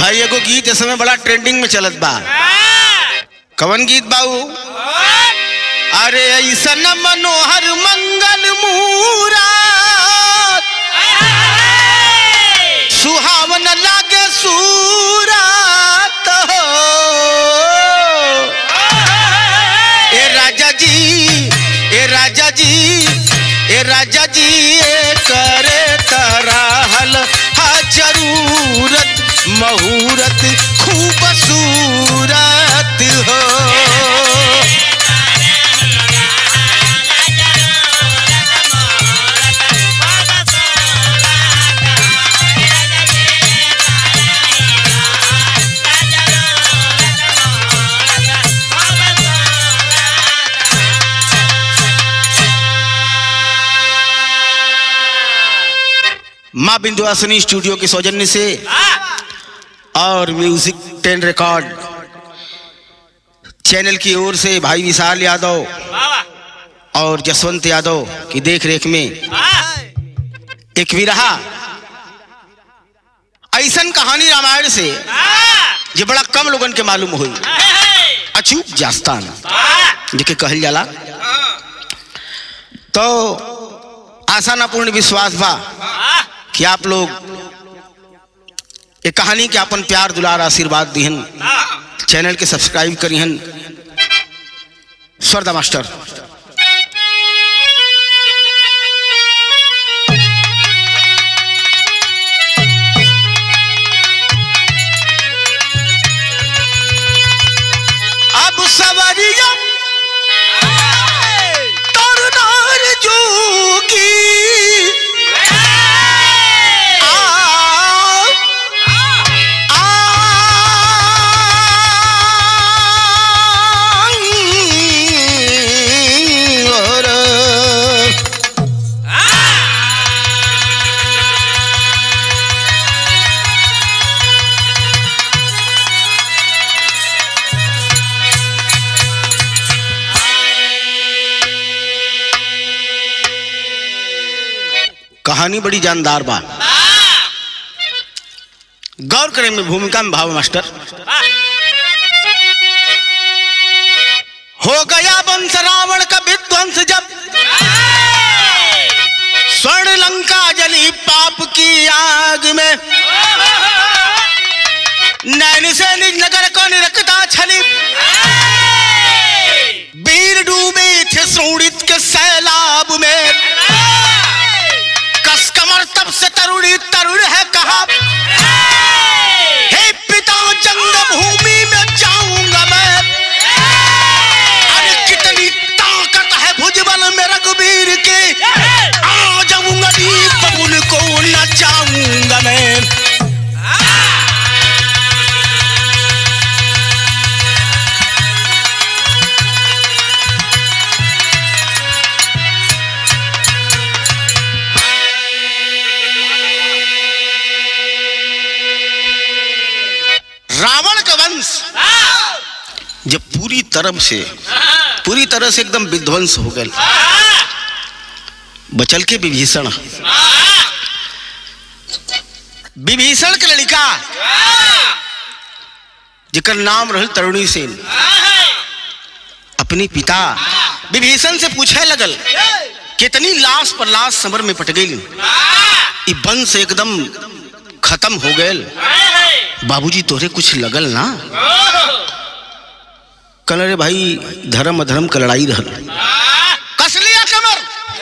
भाई एगो गीत इस समय बड़ा ट्रेंडिंग में चलत बा। कवन गीत बाऊ? अरे ऐसा न मनोहर मंगल मूरत सुहावन लागे सूरत हो। ए राजा जी, ए राजा जी, ए राजा जी, ए करे तराहल हा जरूरत मुहूर्त खूबसूरत हो। माँ बिंदुवासिनी स्टूडियो के सौजन्य से और म्यूजिक 10 रिकॉर्ड चैनल की ओर से भाई विशाल यादव और जसवंत यादव की देखरेख में एक विरहा ऐसन कहानी रामायण से जो बड़ा कम लोगन के मालूम हुई, अचूक जास्तान जिके कहल जाला। तो आशा ना पूर्ण विश्वास बा कि आप लोग एक कहानी के अपन प्यार दुलार आशीर्वाद दिहन, चैनल के सब्सक्राइब करिहन। स्वर्दा मास्टर अब सवरिया तरुणार जोगी कहानी बड़ी जानदार बा। गौर करें में भूमिका में भाव मास्टर। हो गया वंश रावण का विध्वंस जब स्वर्ण लंका जली पाप की आग में। नैन से निज नगर को निरखता छली वीर डूबे थे शोणित के सैलाब में। कमर तब से तरुणी तरुण है कहा हे पिता जंग भूमि में जाऊंगा मैं। अरे कितनी ताकत है भुजबल में रघुवीर के, आ जाऊंगा दीप उनको नचाऊंगा मैं। रावण का वंश जब पूरी तरह से एकदम विध्वंस हो गया, बचल के विभीषण के लड़का जिकर नाम रहल तरुणी सेन अपनी पिता विभीषण से पूछे लगल कितनी लाश पर लाश समर में पट गई, ई वंश एकदम खत्म हो गए। बाबूजी तोरे कुछ लगल ना? कल रे भाई धर्म अधर्म का लड़ाई रहल। कस लिया कमर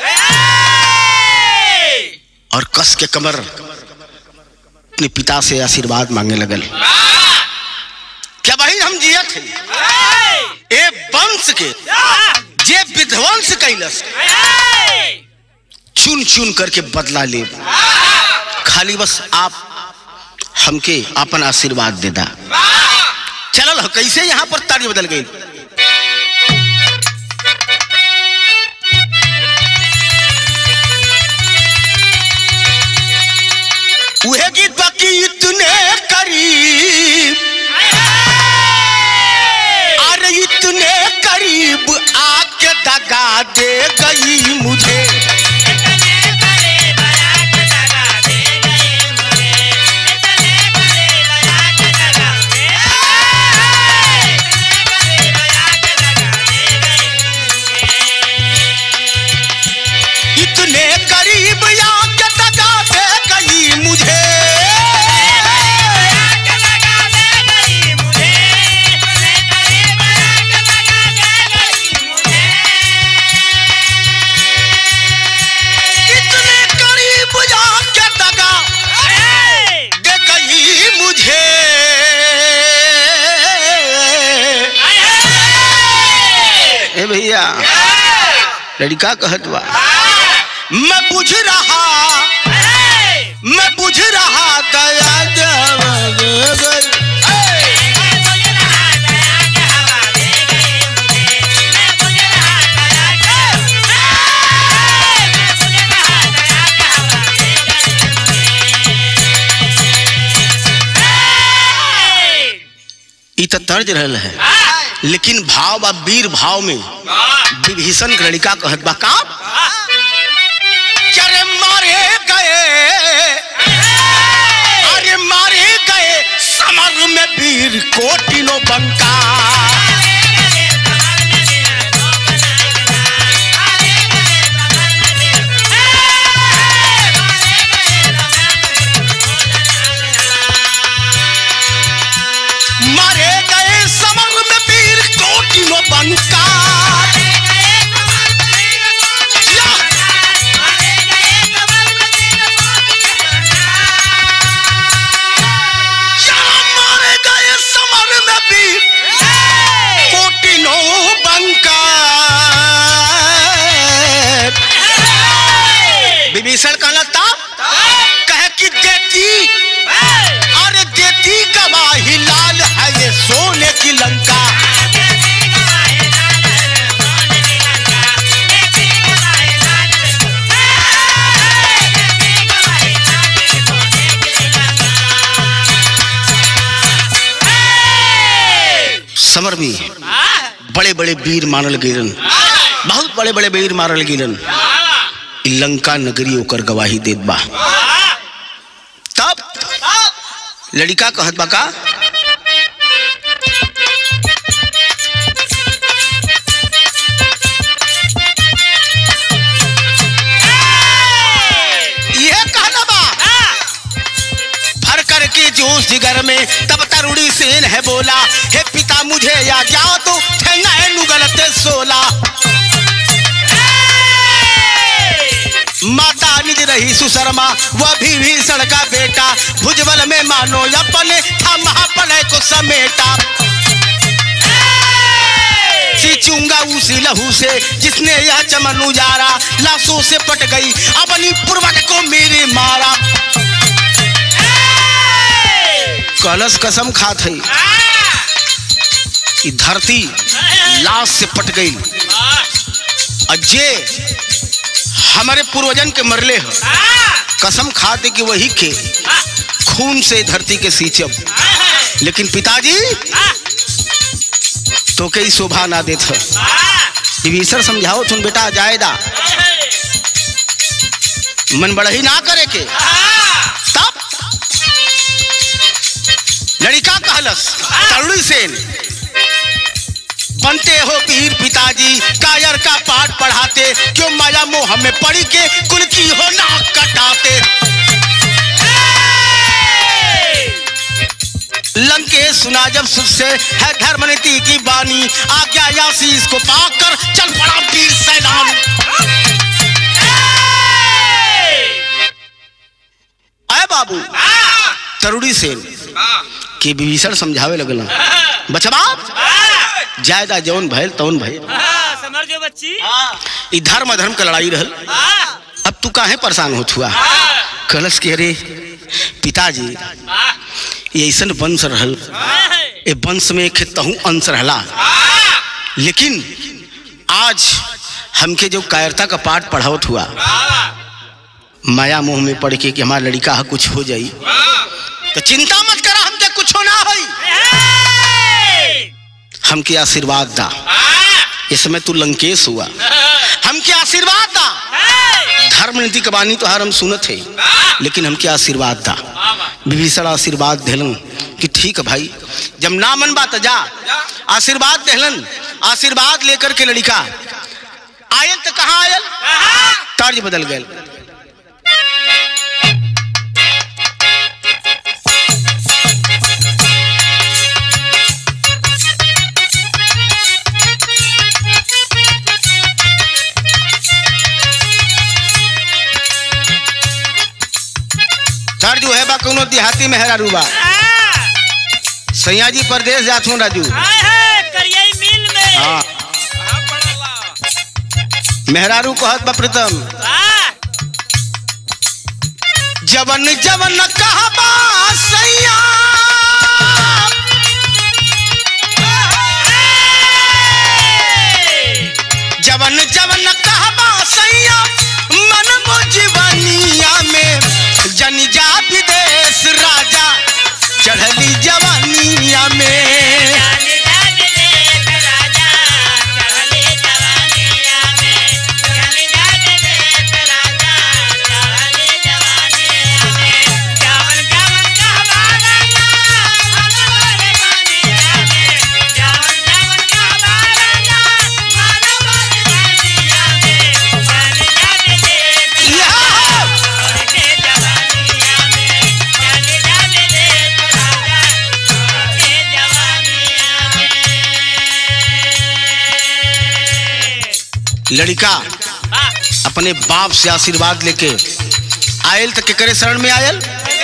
और कस के कमर अपने पिता से आशीर्वाद मांगने लगल। क्या भाई हम जियत है ए वंश के जे विध्वंस कैलस चुन चुन करके बदला ले, खाली बस आप हमके अपन आशीर्वाद दे दा। चलल कैसे यहाँ पर तारी बदल गई। वह गीत बाकी इतने करीब, अरे इतने करीब आके दगा दे गई मुझे। भैया लड़का कहत बा मैं बुझ रहा दया तो तर्ज रहल है, लेकिन भाव बा वीर भाव में विभीषण के लड़का कहत बा का अरे मारे गए समर में वीर कोटिनो बंका विभीषण कहला था कहे कि देती गवाही लाल है ये सोने की लंका समर में बड़े बड़े वीर मारल गिरन, बहुत बड़े बड़े वीर मारल गिरन, लंका नगरी ओकर गवाही देत बा। तब लड़का कहत बा का ये कहना बा भर करके जोश जिगर में तब तरुणी सेन है बोला हे पिता मुझे या जाओ तो ठेंगा है नुगलते सोला माता निज रही सुशर्मा वह विभीषण का बेटा भुजबल में मानो अपने था महाप्रलय को समेटा सींचूंगा उसी लहू से जिसने यह चमन उजारा लाशों से पट गई अपनी पूर्वज को मेरे मारा कलश कसम खात है धरती लाश से पट गई अजय हमारे पूर्वजन के मरले हो कसम खाते कि वही के खून से धरती के सींचब लेकिन पिताजी तो कई शोभा ना देत हो विभीषण समझाओ तुम बेटा जायदा मन बढ़ही ना करे के तब लड़का कहलस तरुणी सेन बनते हो वीर पिताजी कायर का पाठ पढ़ाते क्यों माया मोह में पड़ी के कुल की हो नाक कटाते लंकेश सुना जब सुध से है धर्मनीति की बानी आज्ञा आशीष को पाकर चल पड़ा वीर सैलान आए बाबू तरुणी सेन के विभीषण समझावे लगल बचवा जायदा जौन भैल तौन भैल समझ जो बच्ची ई धर्म अधर्म का लड़ाई रहल अब तू काहे परेशान होत हुआ कलश के अरे पिताजी ये ऐसा वंश रहल ए वंश में खेतहूँ अंश रहला लेकिन आज हमके जो कायरता का पाठ पढ़ावत हुआ माया मोह में पढ़ के कि हमारा लड़का है कुछ हो जाई तो चिंता मत करा हमके कुछ ना होई हमके आशीर्वाद दा इसमें तू लंकेश हुआ हमके आशीर्वाद दा धर्म नीति कबानी तो हर हम सुनत है लेकिन हमके आशीर्वाद दा विभीषण आशीर्वाद देलन कि ठीक है भाई जब ना मन बात जा आशीर्वाद देलन आशीर्वाद लेकर के लड़का आयल तो कहाँ आयल कार्य बदल गए जो है बा कोनो देहाती मेहरा रूबा सैया जी परदेश जात हूँ राजू करियाई मिल में हाँ मेहरारू कहत बा प्रीतम जवन जवन कहबा सैया जवन जवन कहबा सैया मन जीवनिया में जन जा विदेश राजा चढ़ली जवानिया में लड़का अपने बाप से आशीर्वाद लेके आयल तक के करे शरण में आयल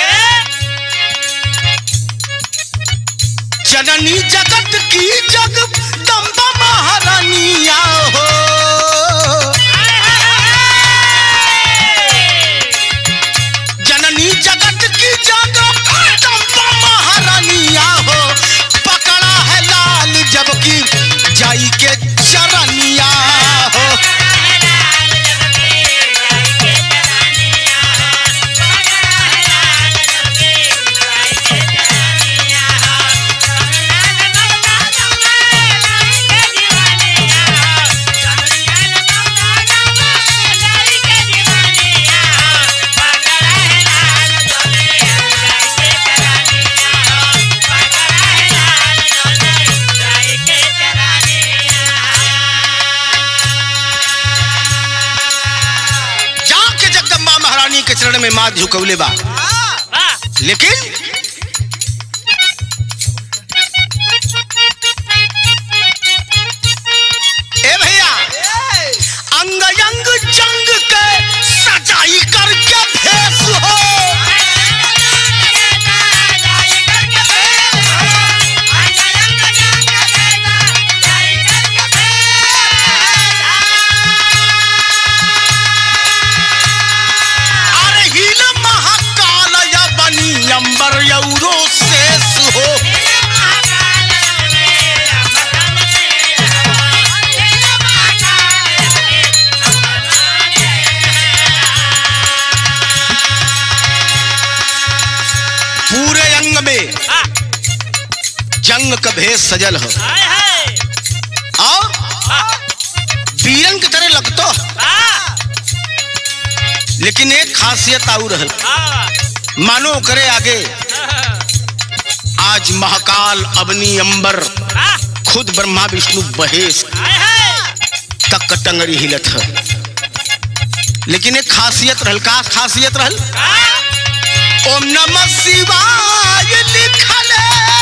जननी जगत की जगदम्बा महारानिया हो जननी जगत की जगदम्बा महारानिया हो पकड़ा है लाल जबकि जाई के चरनिया हो के चरण में माथ झुकौले बा लेकिन ए भैया अंग अंग जंग के सजाई करके भेस हो अंबर यौरो शेष हो पूरे अंग में जंग का भेष सजल हो और वीरन की तरह लगतो लेकिन एक खासियत और रहल मानो करे आगे आज महाकाल अवनी अंबर खुद ब्रह्मा विष्णु महेश तक टंगरी हिलत है लेकिन एक खासियत रहल का खासियत रहल ओम नमः शिवाय लिखल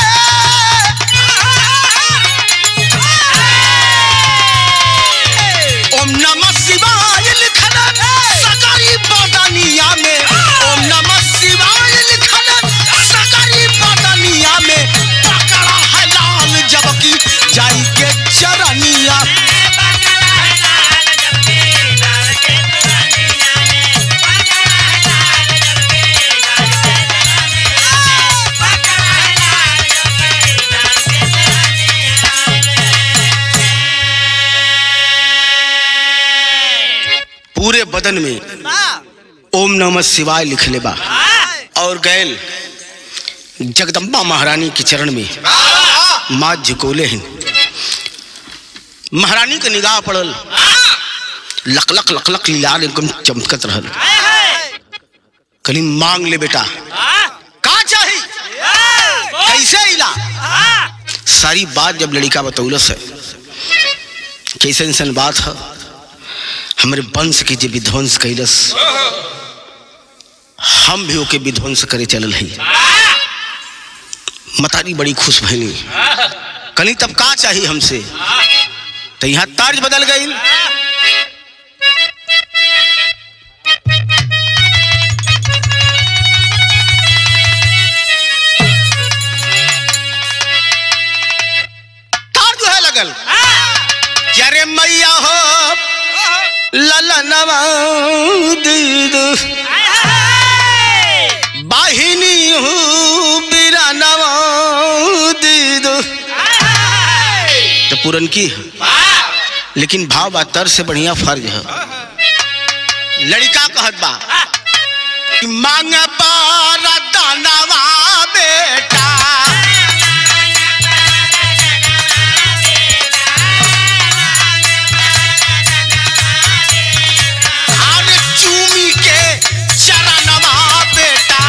ओम नमः शिवाय लिखल सगरी बदनिया में ओम नमः शिवाय लिखल सगरी बदनिया में पकड़ा है लाल जबकि जाई के चरनिया पूरे बदन में ओम नमः शिवाय लिख ले बा और गैल जगदम्बा महारानी के चरण में माथ झुकोले हैं महारानी के निगाह पड़ल लक लक लक लक लाल एकदम चमकत रहल कली मांग ले बेटा का चाहिए कैसे इला सारी बात जब लड़का बतौलस है कैसे इंसान बात है हमारे वंश के जो विध्वंस कैलस हम भी ओके विध्वंस करे चलल है मतारी बड़ी खुश भइली कली तब का चाहिए हमसे तो यहाँ तर्ज बदल गई तार जो है लगल जरे मैया हो ललनवा दीद बाहिनी हूँ बिरानवा दीद। तो पुरनकी है लेकिन भाव बातर से बढ़िया फर्ज है। लड़का कहत बा कि मांग बारा दानवा बेटा अरे चूमी के चरणवा बेटा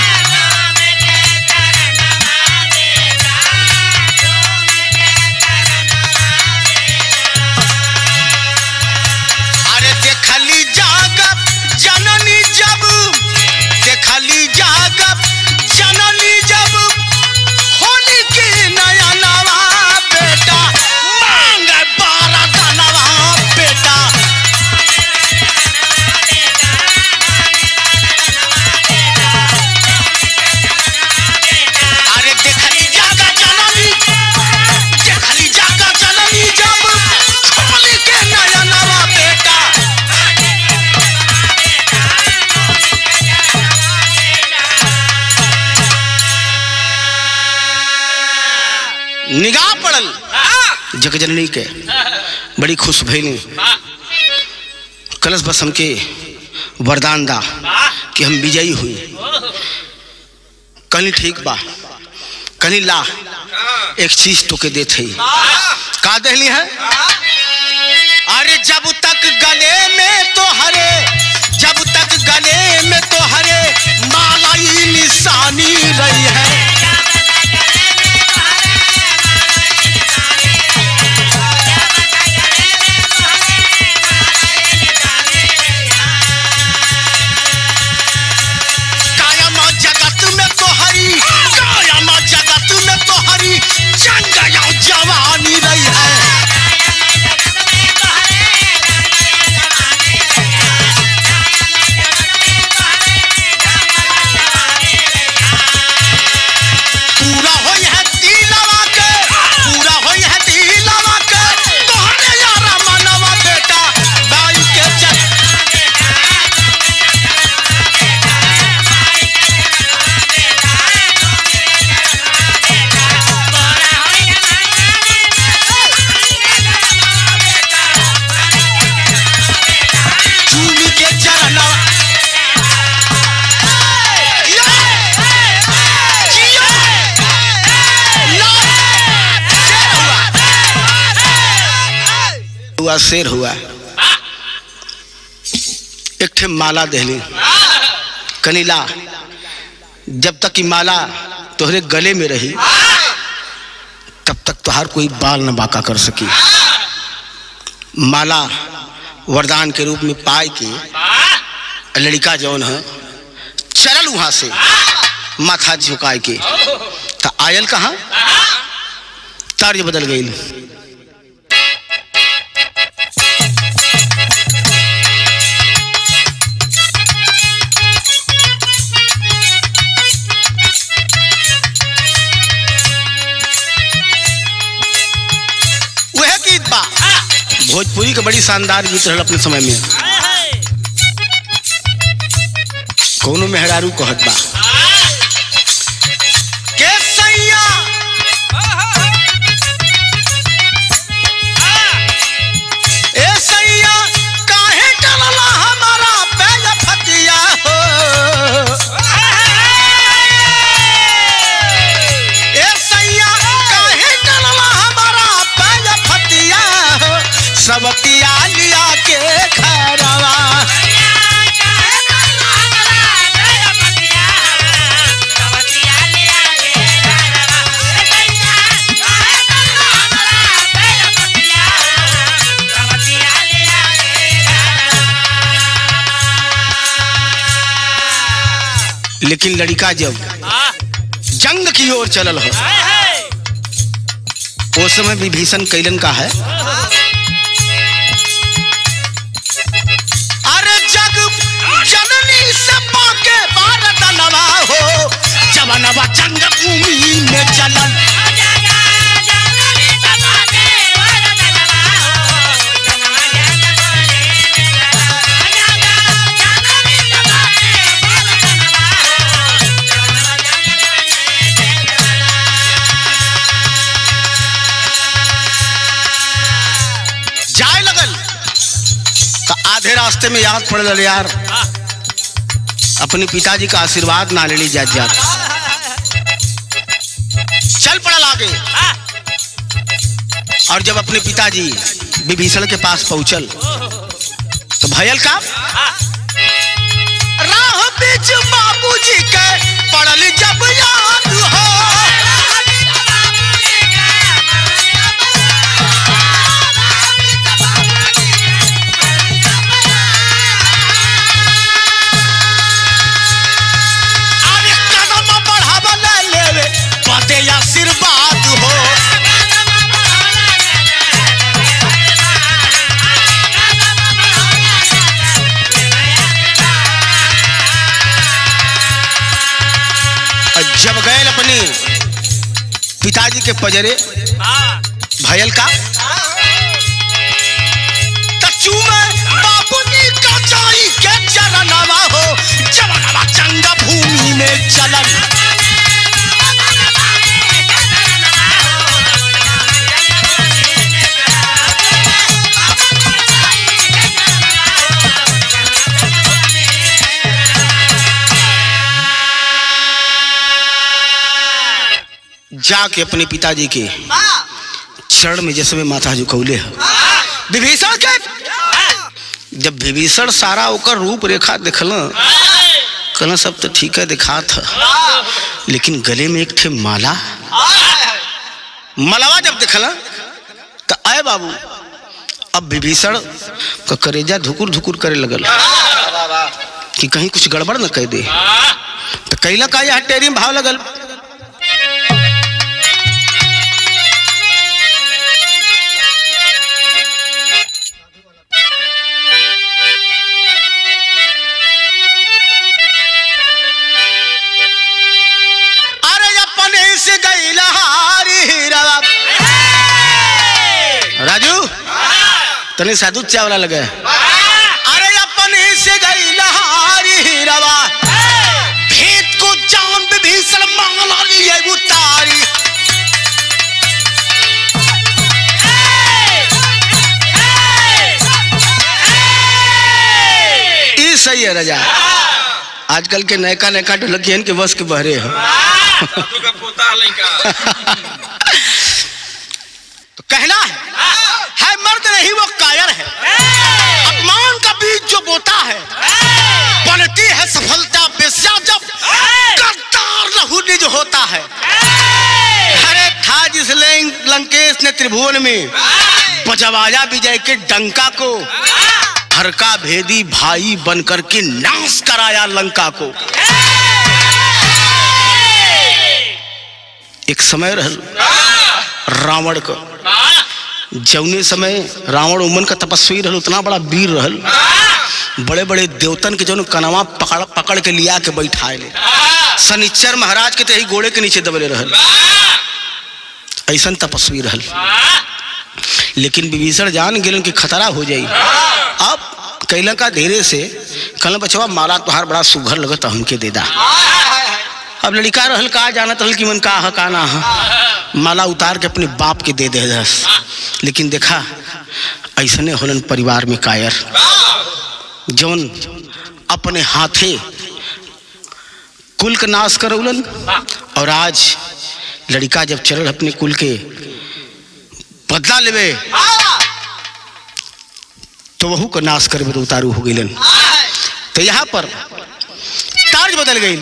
अरे देखली जाग जननी जब देखली जाग जननी जब होली की नया नवा बेटा मांग बारा दानवा बेटा। अरे देखली जाग जननी जब होली के नया नवा बेटा। निगाह पड़ल जगजननी के बड़ी खुश भइली। कलश बस हमके वरदान दा कि हम विजयी हुई। कहनी ठीक बा, कहनी ला एक चीज तोके देत हई। का देहली है? अरे जब तक गले में तो हरे, जब तक गले में तो हरे मालाई निशानी रही है। जवानी रही है। पूरा होई है दिलवा के, पूरा होई है दिलवा के तोहरे यारा मनवा बेटा बाई के हुआ शेर हुआ। एक ठे माला देहली कनीला, जब तक की माला तोहरे गले में रही तब तक तोहार कोई बाल न बाका कर सकी। माला वरदान के रूप में पाए के लड़का जौन है चलल वहां से माथा झुकाए के। तो आयल कहाँ, तर्ज बदल गई। भोजपुरी का बड़ी शानदार गीत रहा अपने समय में। कोनो मेहरारू कहत बा के सैया ए सैया काहे टलला हमारा बैल फतिया हो। ए सैया काहे टलला हमारा बैल फतिया हो। सब पिया लिया के खरवा लेकिन लड़का जब जंग की ओर चलल हो उस समय विभीषण कैलन का है। अरे जग जननी से पाके बारदनवा हो जवनवा जंग भूमि में चलल। रास्ते में याद पड़ रहा यार, अपने पिताजी का आशीर्वाद ना ले ली जात जात। चल पड़ा आगे। और जब अपने पिताजी विभीषण के पास पहुंचल तो भयल का राह बीच बाबूजी के पड़ल जब याद हो। अरे कदम बढ़ावा ले लेवे पते आशीर्वाद हो। जब गए अपने पिताजी के पजरे भयल का तच्चू में बाबूजी का जाई के चरणवा हो। जवनवा चंग भूमि में चलन जाके अपने पिताजी के चरण में जैसे माथा झुकौले है विभीषण के। जब विभीषण सारा ओकर रूप रेखा देखल कहना सब तो ठीक है दिखा था, लेकिन गले में एक ठे माला मलवा जब देखल तो आए बाबू अब विभीषण का करेजा धुकुर धुकुर करे लगल कि कहीं कुछ गड़बड़ न कह दे। तो कैला का यह टेरी में भाव लगल राजू तने साधु चावला लगे। अरे अपने से गई लहारी हीरावा भेद को जान विभीषण माला लिए उतारी। ये सही है राजा, आजकल के नयका नयका ढोलकियन के बस के बहरे है। तो कहना है मर्द नहीं वो कायर है। अपमान का बीज जो बोता है बनती है सफलता बेस्या जब करतार लहू निज होता है। अरे था जिस लंकेश ने त्रिभुवन में बजवाया विजय के डंका को, हर का भेदी भाई बनकर के नाश कराया लंका को। एक समय रहल रावण का, जौने समय रावण उमन का तपस्वी रहल, उतना बड़ा वीर रहल, बड़े बड़े देवतन के जो कनवा पकड़ के लिया के बैठाए ले, शनिचर महाराज के तही गोड़े के नीचे दबले रहल, ऐसा तपस्वी रहल। लेकिन विभीषण जान गेलन कि खतरा हो जाई। अब कैला का धीरे से कहला बचवा माला तुहार बड़ा सुघर लगता हमके दे दा। अब लड़का रहल का जानत रहल कि मन का का ना है, माला उतार के अपने बाप के दे दे दस। लेकिन देखा ऐसने होलन परिवार में कायर जौन अपने हाथे कुल का नाश करौलन, और आज लड़का जब चरल अपने कुल के बदला लेवे तो वहू का नाश करे तो उतारू हो गईलन। तो यहाँ पर तार्ज बदल गई।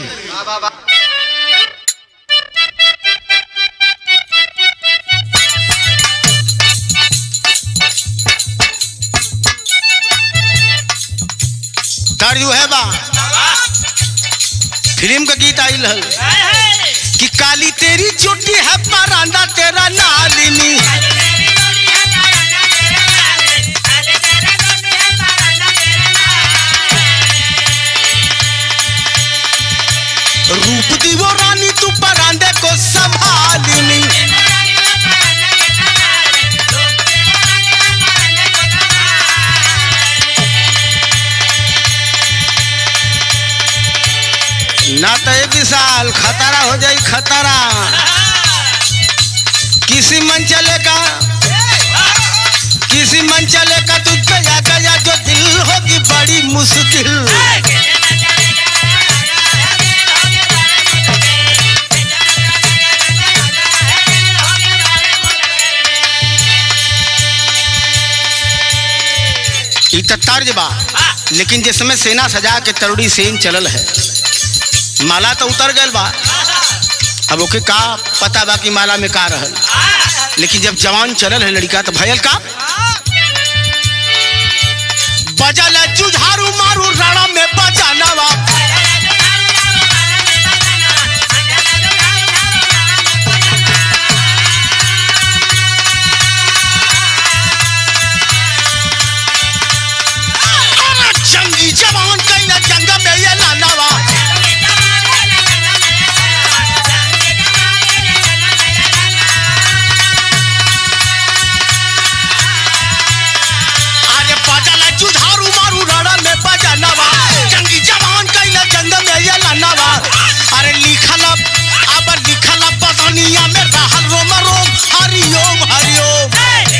तार्ज है बा फिल्म का गीत आई हल कि काली तेरी चोटी है परांदा तेरा नालिनी, रूप दी वो रानी तू परांदे को संभालिनी। ना तो एक विशाल खतरा हो जाए खतरा। किसी मन चलेगा तुझ पे जा गया जो दिल होगी बड़ी मुश्किल। तर्ज बा, लेकिन जिस समय सेना सजा के तरुड़ी सेन चलल है, माला तो उतर गल बा। अब ओके का पता बा कि माला में का रहल, लेकिन जब जवान चलल है लड़का तो भयल का बजल जुझारू मारू राणा में बजाना बा। जवान कहीं ना जंग में ये लानावा। अरे बजाला जुझारू मारू राणा में बजानावा। जंगी जवान कहीं ना जंग में ये लानावा। अरे लिखला अब लिखला बदनिया में रहल रोम रोम हरिओम हरिओम।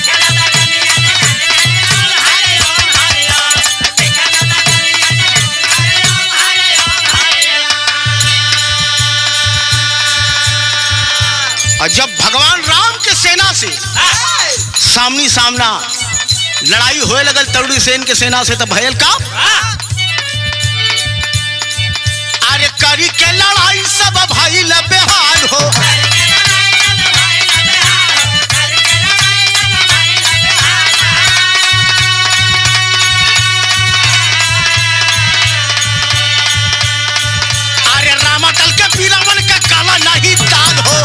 और जब भगवान राम के सेना से सामनी सामना लड़ाई होए लगल तरुड़ी सेन के सेना से, तो भयल का अरे करी के लड़ाई सब भाई बेहाल हो। अरे रामाटल के पीरावन का काला नहीं दाग हो।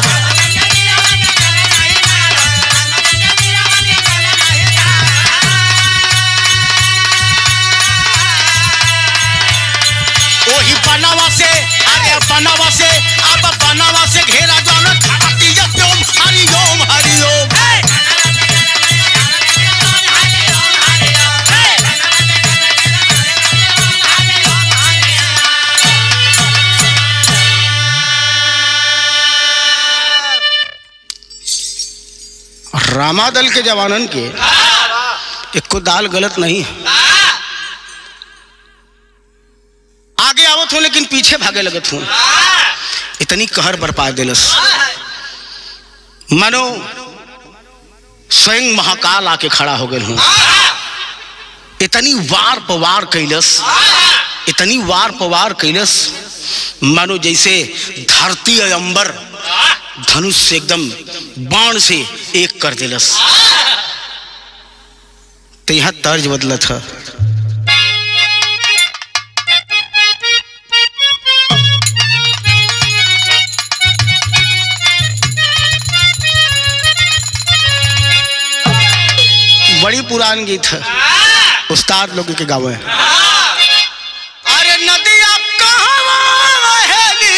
बनावा से अरे बनावा से अब बनावा से घेरा जाना खाती ओम हरिओम हरिओम। रामादल के जवानन के एक को दाल गलत नहीं है, आगे आवत हो लेकिन पीछे भागे लगत हो। इतनी कहर बरपा दिलस, मानो स्वयं महाकाल आके खड़ा हो गए हूं। इतनी वार पवार कैलस, इतनी वार पवार कैलस, मानो जैसे धरती और अंबर धनुष से एकदम बाण से एक कर दिलस। तो यह तर्ज बदला था। बड़ी पुरान गीत है, उस्ताद लोग के गावे। अरे नदिया कहवा रहेली,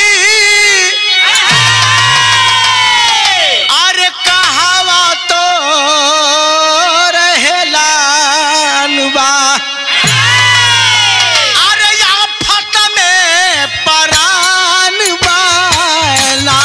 अरे कहवा तो रहेला नुबा। अरे आफत में परान बाला।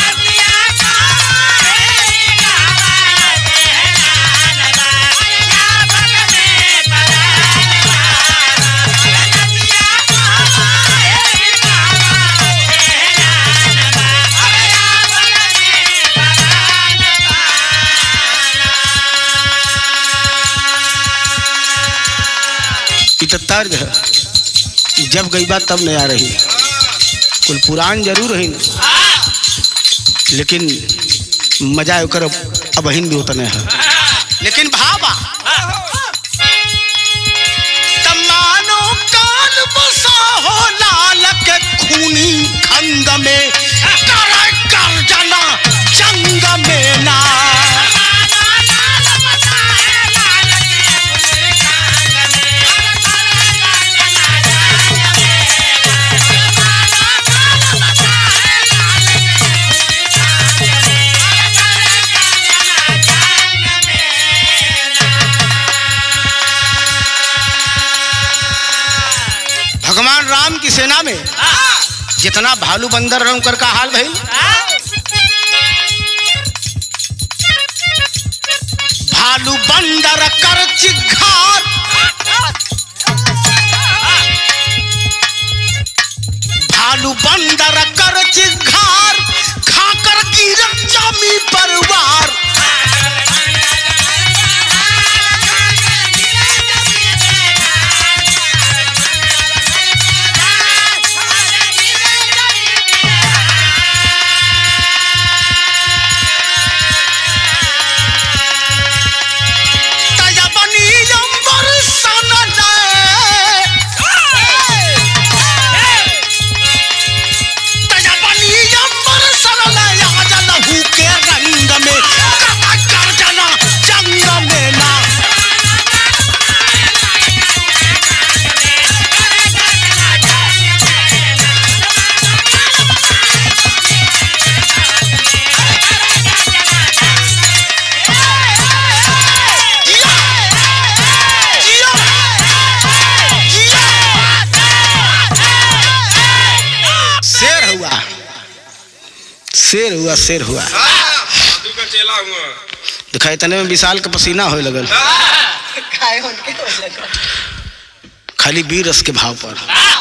तर्ज है, जब गई बात तब नहीं आ रही। कुल पुरान जरूर है लेकिन मजा ओकर अब हिंद भी उतने है। लेकिन भावा तमानो काल बसा हो लाल के खूनी खंग में, कर जाना जंग में ना। भगवान राम की सेना में जितना भालू बंदर रहा उनकर का हाल भाई। भालू बंदर कर चिघार भालू बंदर कर चिघार खाकर गिर जमी पर वार। शेर हुआ शेर हुआ दिखा इतने में विशाल का पसीना होए लगल खाली वीर रस के भाव पर।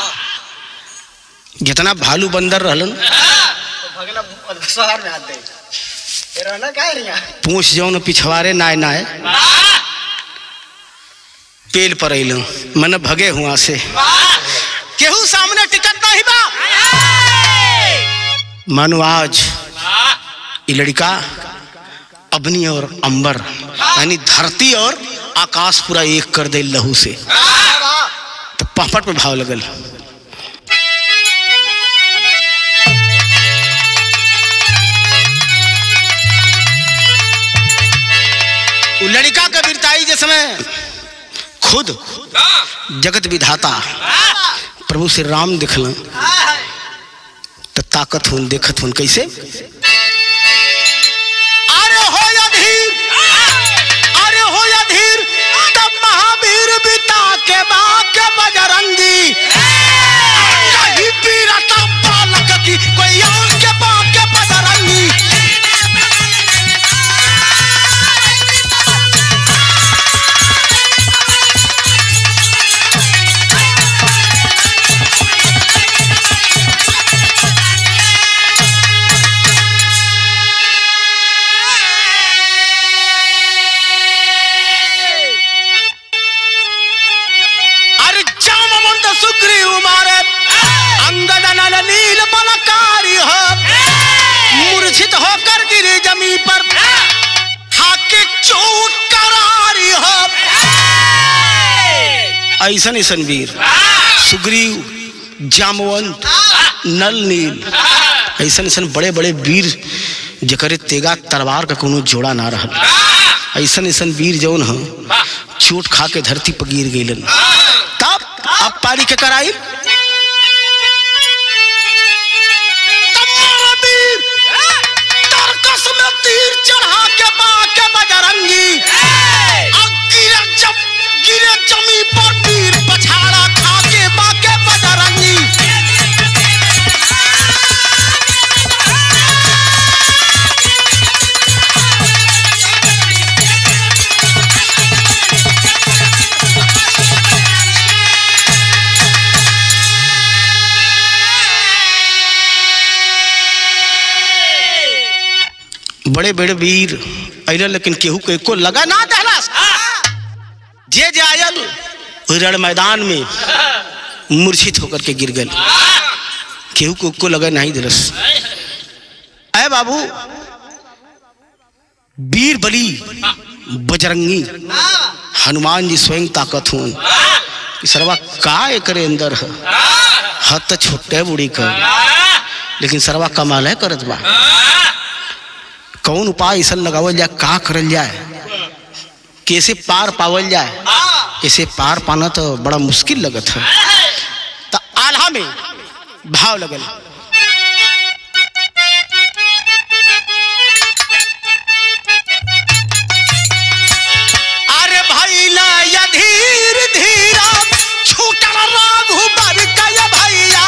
जितना भालू बंदर रहलन पूछ जौन पिछवारे नाय नाय पेल पर अल मन भगे हुआ से केहू सामने टिकट नहीं बा। मानो आज ये लड़का अग्नि और अंबर यानी धरती और आकाश पूरा एक कर दे लहू से। तो पहपट पे भाव लगल। लड़का का वीरताई जिसमें खुद जगत विधाता प्रभु श्री राम दिखल तो ताकत हुन देखत हुन कैसे। तब महावीर बिता के बाग बजरंगी नहीं पीरता बालक की कोई और के बाग के बजरंगी। मूर्छित होकर गिरे जमीन पर हाके चोट करारी हो। ऐसन ऐसन वीर सुग्रीव जामवंत नल नील ऐसन ऐसन बड़े बड़े वीर जकरे तेगा तलवार का कोनो जोड़ा ना रहल। ऐसन ऐसन वीर जौन ह चोट खा के धरती पर गिर गइलन। तब अब पारी के कराई तीर चढ़ा के बाके बजरंगी गिरे जमीन पर तीर पछाड़ा खा के बाके बजरंगी। बड़े बड़े वीर अल लेकिन केहू के को लगा ना दहलस। जे आयल रण मैदान में मूर्छित होकर के गिर गए। केहू को लगा नहीं दिलस। अय बाबू वीर बली बजरंगी हनुमान जी स्वयं ताकत हूं कि सरवा का करे अंदर है हत छोटे बुढ़ी कर लेकिन सरवा कमाल है करत बा। कौन उपाय ऐसा लगावल जाए का करल जाए कैसे पार पावल जाए। ऐसे पार पाना तो बड़ा मुश्किल लगत है। तो आल्हा में भाव लगल। अरे भाई ला या धीर धीरा छूटल राघुबर कय भैया।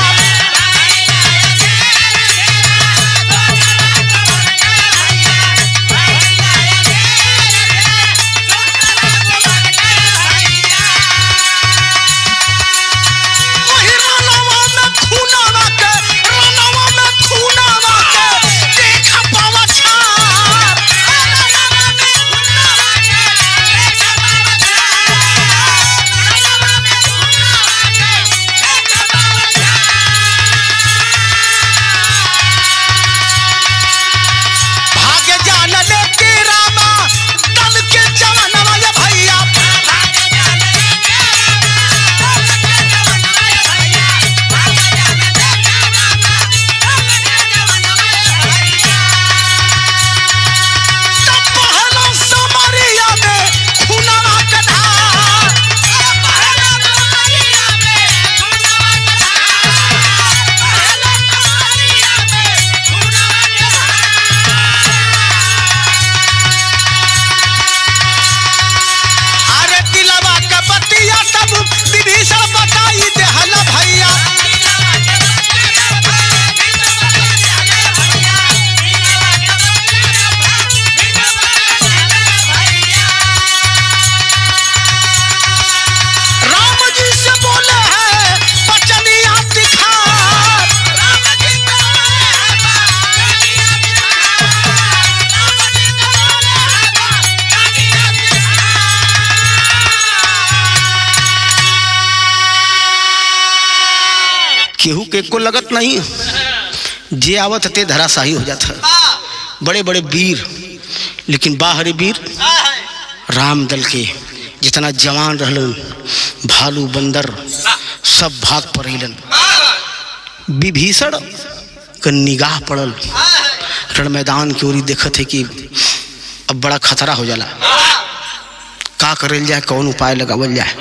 केहू के को लगत नहीं, जे आवत ते धराशाही हो जाता। बड़े बड़े वीर, लेकिन बाहरी वीर राम दल के जितना जवान रहलन, भालू बंदर सब भाग पड़ेलन। विभीषण का निगाह पड़ल रण मैदान की ओरी, देखत है कि अब बड़ा खतरा हो जाला, का करल जाए, कौन उपाय लगावल जाए।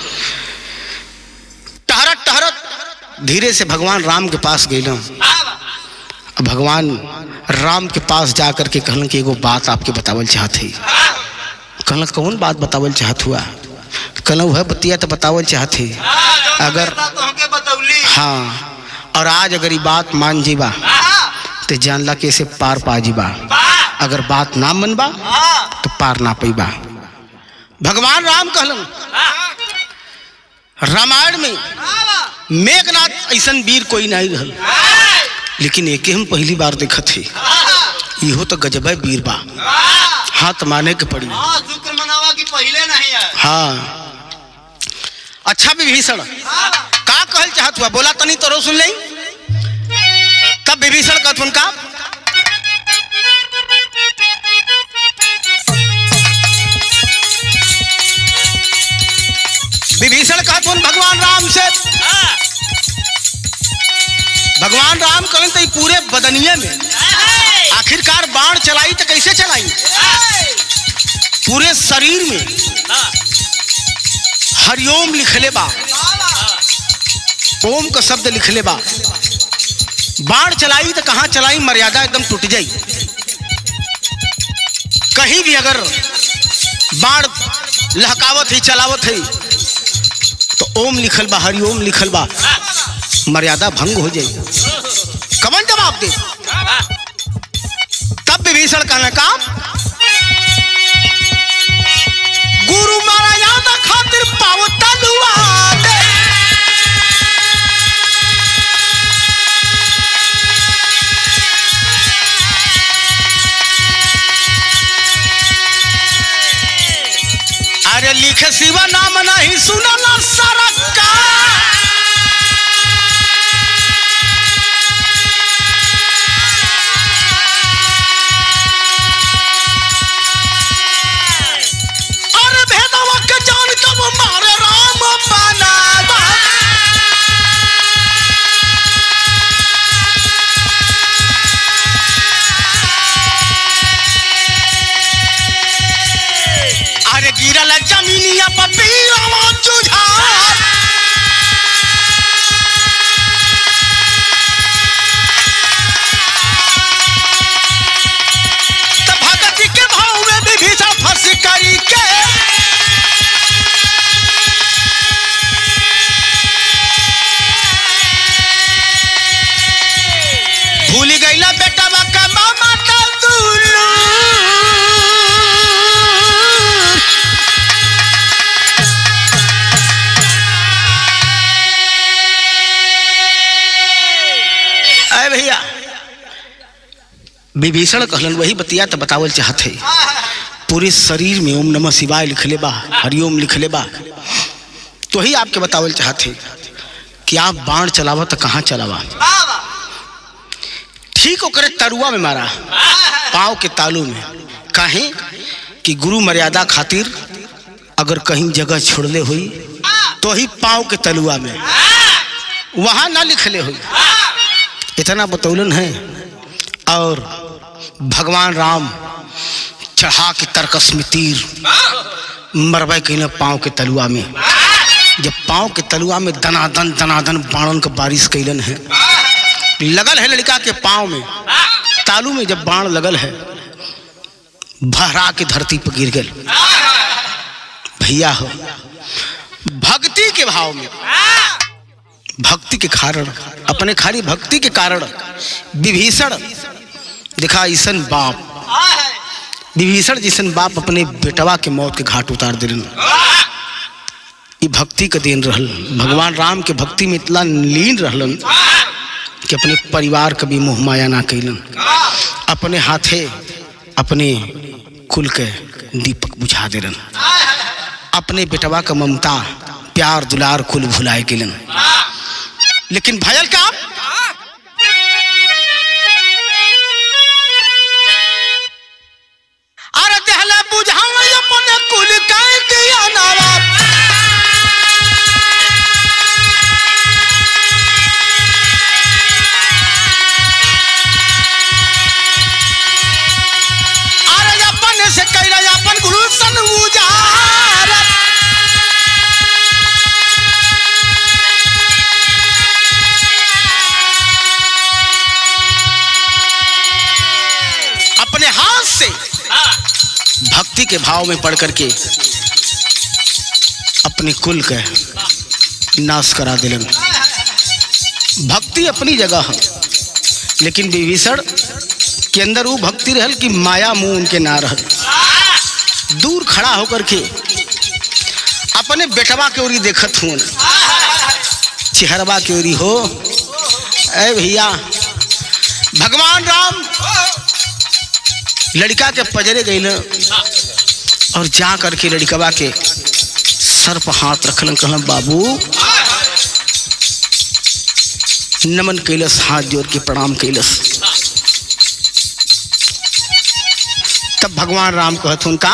टहरत टहरत धीरे से भगवान राम के पास गए। भगवान राम के पास जाकर के कहलन कि एगो बात आपके बतावल चाहत है। कहलन कौन बात बतावल चाहत हुआ? कहलन वह बतिया तो बतावल चाहत है, अगर हाँ, और आज अगर ये बात मान जीबा तो जानला के इसे पार पा जीबा, अगर बात ना मनबा तो पार ना पैबा। भगवान राम कहलन रामायण में मेघनाथ ऐसा वीर कोई नहीं रहल, लेकिन एक हम पहली बार देखत है, इहो तो गजबे वीर बा। हाँ तो माने के पड़ी, शुक्र मनावा कि पहले नहीं है। हाँ अच्छा विभीषण का कहल चाहत हुआ? बोला तनी तो सुन ले। तब विभीषण कहत उनका विभीषण कहत उन भगवान राम से, भगवान राम कहन तो पूरे बदनिये में आखिरकार बाण चलाई तो कैसे चलाई? पूरे शरीर में हरिओम लिखले बा, ओम का शब्द लिखले बा। बाण चलाई तो कहाँ चलाई? मर्यादा एकदम टूट जाई। कहीं भी अगर बाण लहकावत है, चलावत है, तो ओम लिखल बा, हरिओम लिखल बा, मर्यादा भंग हो जाए। कवन जवाब दे? तब विभीषण कहने का गुरु मारा याद खातिर पाव तलवार दे। अरे लिख शिवा नाम नहीं सुनला सरका, और भेदवा के जान तब मारे राम बनावा। अरे गिरल जमीनिया पर पीरवा जुझा, तो भगत के भाव में विभीषण फंस करी के भूल गईला बेटा का मामा का दुलू। अरे भैया विभीषण कहलन वही बतिया तो बतावल चाहत है। पूरे शरीर में ओम नमः शिवाय लिखले बा, हरिओम लिखले बा, तो ही आपके बतावल चाहत है कि आप बाण चलावा तो कहाँ चलावा? ठीक ओकरे तरुआ में मारा, पाँव के तालू में। काहे कि गुरु मर्यादा खातिर अगर कहीं जगह छोड़ले हुई तो ही पाँव के तलुआ में, वहां ना लिखले हुई। इतना बतौलन है। और भगवान राम चढ़ा के तरकस में तीर मरबे कहीं पाँव के तलुआ में। जब पाँव के तलुआ में दनादन बाणन का बारिश कैलन है, लगल है लड़का के पाँव में, तालू में जब बाण लगल है, भरा के धरती पर गिर गए। भैया हो भक्ति के भाव में, भक्ति के कारण, अपने खाली भक्ति के कारण विभीषण देखा ईसन बाप, विभीषण जिसन बाप अपने बेटवा के मौत के घाट उतार दिलन। ये भक्ति का देन रहल। भगवान राम के भक्ति में इतना लीन रहलन कि अपने परिवार कभी मोह माया ना कैलन। अपने हाथे अपने कुल के दीपक बुझा दिलन। अपने बेटवा का ममता प्यार दुलार कुल भुलाए गेलन। लेकिन भयल का अरे देहला बुझाव अपने कुल का दिया नावा से कैला अपन गुलशन उजार अपने हाथ से भक्ति के भाव में पढ़ करके अपने कुल का नाश करा दिलन। भक्ति अपनी जगह है, लेकिन विभीषण के अंदर वो भक्ति रहल कि माया मुंह उनके ना रहल। दूर खड़ा होकर के अपने बेटवा के ओरी देखत हूँ, चेहरवा के ओरी हो। ऐ भैया भगवान राम लड़का के पजरे गई और जा करके लड़कवा के सर पर हाथ रखलन, कहलन बाबू नमन कैलस, हाथ जोड़ के प्रणाम कैलस। तब भगवान राम कहत उनका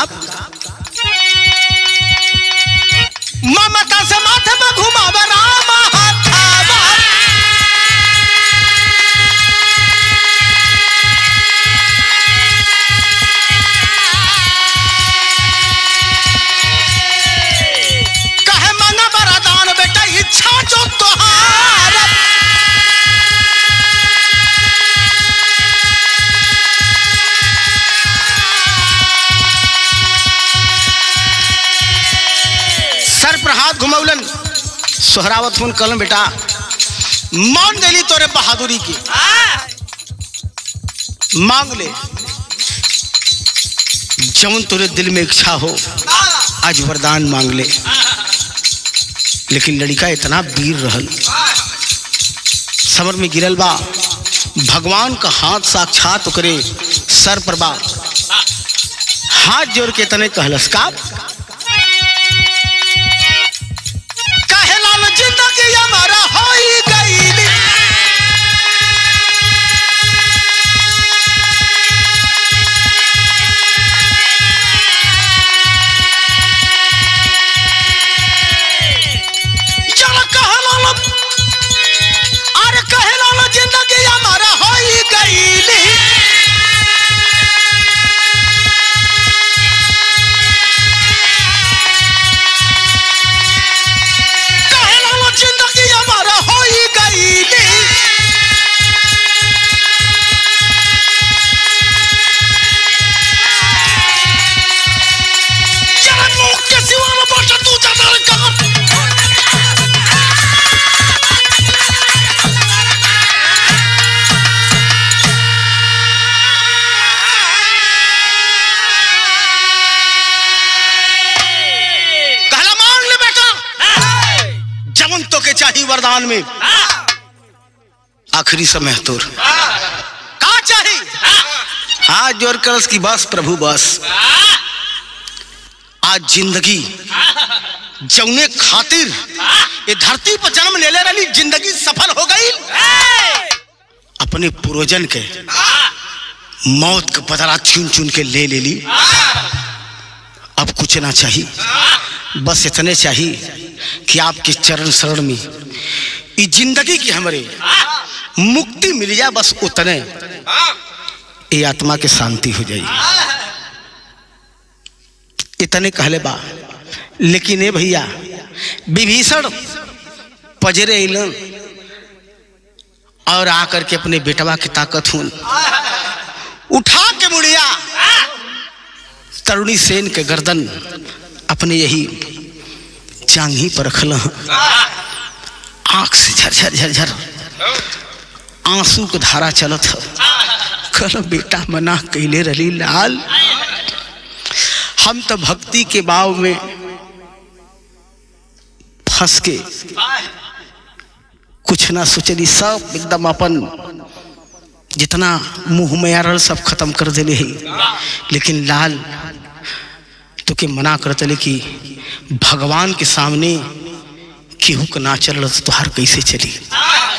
ममता से माथे में घुमावा राम हाथावा कहे मांगा वरदान बेटा इच्छा जो तोहार हाथ घुमौलन। सोहरावत फोन कलम बेटा मान देली तोरे बहादुरी की, मांग ले जौन तोरे दिल में इच्छा हो, आज वरदान मांग ले। लेकिन लड़का इतना वीर रहल, समर में गिरल बा, भगवान का हाथ साक्षात करे सर पर बा, हाथ जोड़ के तने कहलस का जिंदगी हमारा हो ही गई जरा कहला अरे कहला जिंदगी हमारा हो ही गई जिंदगी हमारा हो ही गई जरा मुख के सिवा में बचा तू जाता कहां कहला मांग ले बेटा जवन तो के चाहिए वरदान में आखिरी समय तोर का चाहिए। हाथ जोड़ कर उसकी बस प्रभु बस, आज जिंदगी जौने खातिर ये धरती पर जन्म ले ले रही जिंदगी सफल हो गई। अपने पूर्वजन के मौत का बदला चुन चुन के ले ली। अब कुछ ना चाहिए, बस इतने चाहिए कि आपके चरण शरण में इस जिंदगी की हमारे मुक्ति मिल जाए, बस उतने ये आत्मा की शांति हो जाए। इतने कहले बा। लेकिन ये भैया विभीषण पजरे इलन और आकर के अपने बेटवा की ताकत हूं उठा के मुड़िया तरुणी सेन के गर्दन अपने यही चांगी पर रखल, आंख से झरझर झरझर आंसू की धारा चलत है। कल बेटा मना कैले रली लाल, हम तो भक्ति के भाव में फंस के कुछ ना सोचली, सब एकदम अपन जितना मुंह में आरल सब खत्म कर दिले है। लेकिन लाल तो के मना करते कि भगवान के सामने केहू का ना चल तो हर कैसे चली।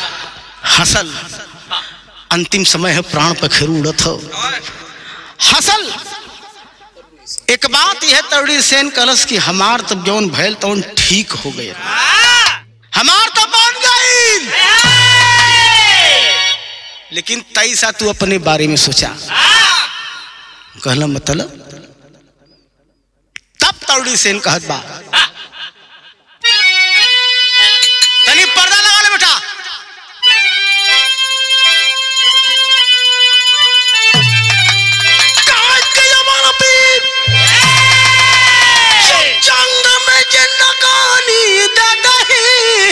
हसल अंतिम समय है, प्राण पखेरु उड़त हो। हसल एक बात यह तरुणी सेन कलश की हमार तब जौन भैल तौन ठीक हो गए, हमार तो बन गई। लेकिन तैसा तू अपने बारे में सोचा, कहला मतलब तब तरुणी सेन कहत बा, तनी पर्दा लगा ले बेटा। जंग में जिंदगानी दे,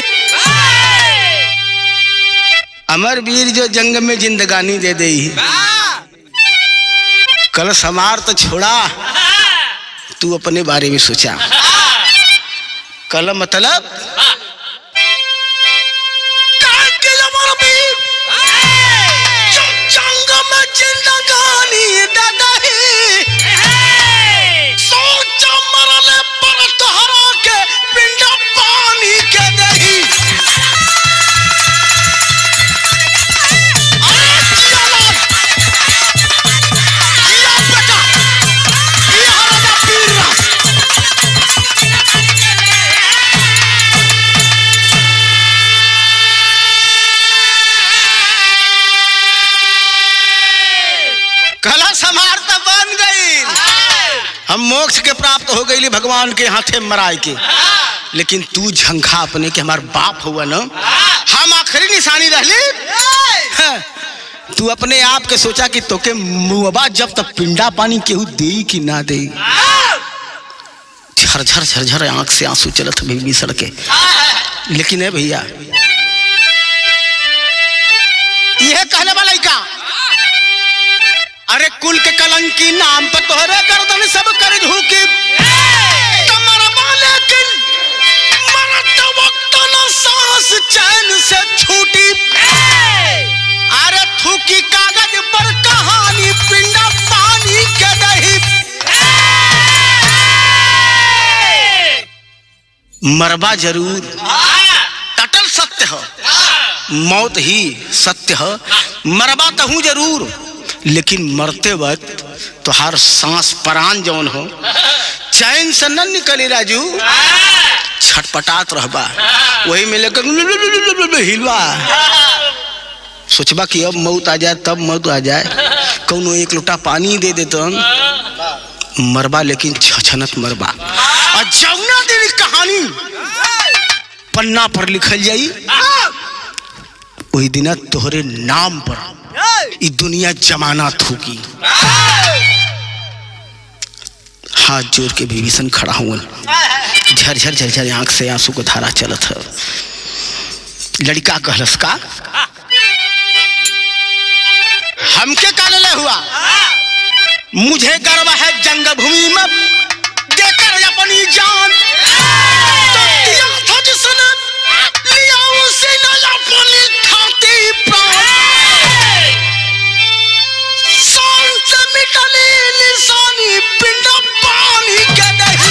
अमर वीर जो जंग में जिंदगानी दे दे, कल समार तो छोड़ा, तू अपने बारे में सोचा। कल मतलब जंग में जिंदगानी दे, सोचा मरले पर तोहरा के पिंडा पानी के दही। कला समार तो बन गई, हम मोक्ष के प्राप्त हो गई भगवान के हाथे मराए के। लेकिन तू झंखा अपने के हमार बाप हुआ न, हम आखिरी निशानी रहली। तू अपने आप के सोचा कि तोके मुआबा जब तक पिंडा पानी केहू दे कि ना दे। झरझर झरझर आंख से आंसू चलत भी सड़के। लेकिन है भैया यह कहने वाला का, अरे कुल के कलंकी नाम पर तोहरे गर्दन सब कर झुकी, लेकिन मरते वक्त न सांस चैन से छूटी। अरे थूकी कागज पर कहानी पिंडा पानी के दही। मरबा जरूर, टटल सत्य हो, मौत ही सत्य हो। मरबा तो हूं जरूर, लेकिन मरते वक्त तुहार सांस प्राण जौन हो चैन से न निकले राजू, छटपटात रहबा, वही में लेकर हिलवा। सोचबा कि अब मौत आ जाए, तब मौत आ जाए, कौनो एक लोटा पानी दे देते मरबा, लेकिन छछनत मरबा। और जौना दिन कहानी पन्ना पर लिखल जाई, वही दिन तोहरे नाम पर ई दुनिया जमाना थूकी। हाथ जोड़ के विभीषण खड़ा हुआ, झरझर झरझर आंख से आंसू को धारा चलत है। लड़का कहलस का, हमके काले हुआ, मुझे गर्व है जंग भूमि में देकर अपनी जान, तो दिया था जिसने लिया उसे न अपनी खाती प्राण। सांस से मिटली निशानी पिंडा पानी के दही।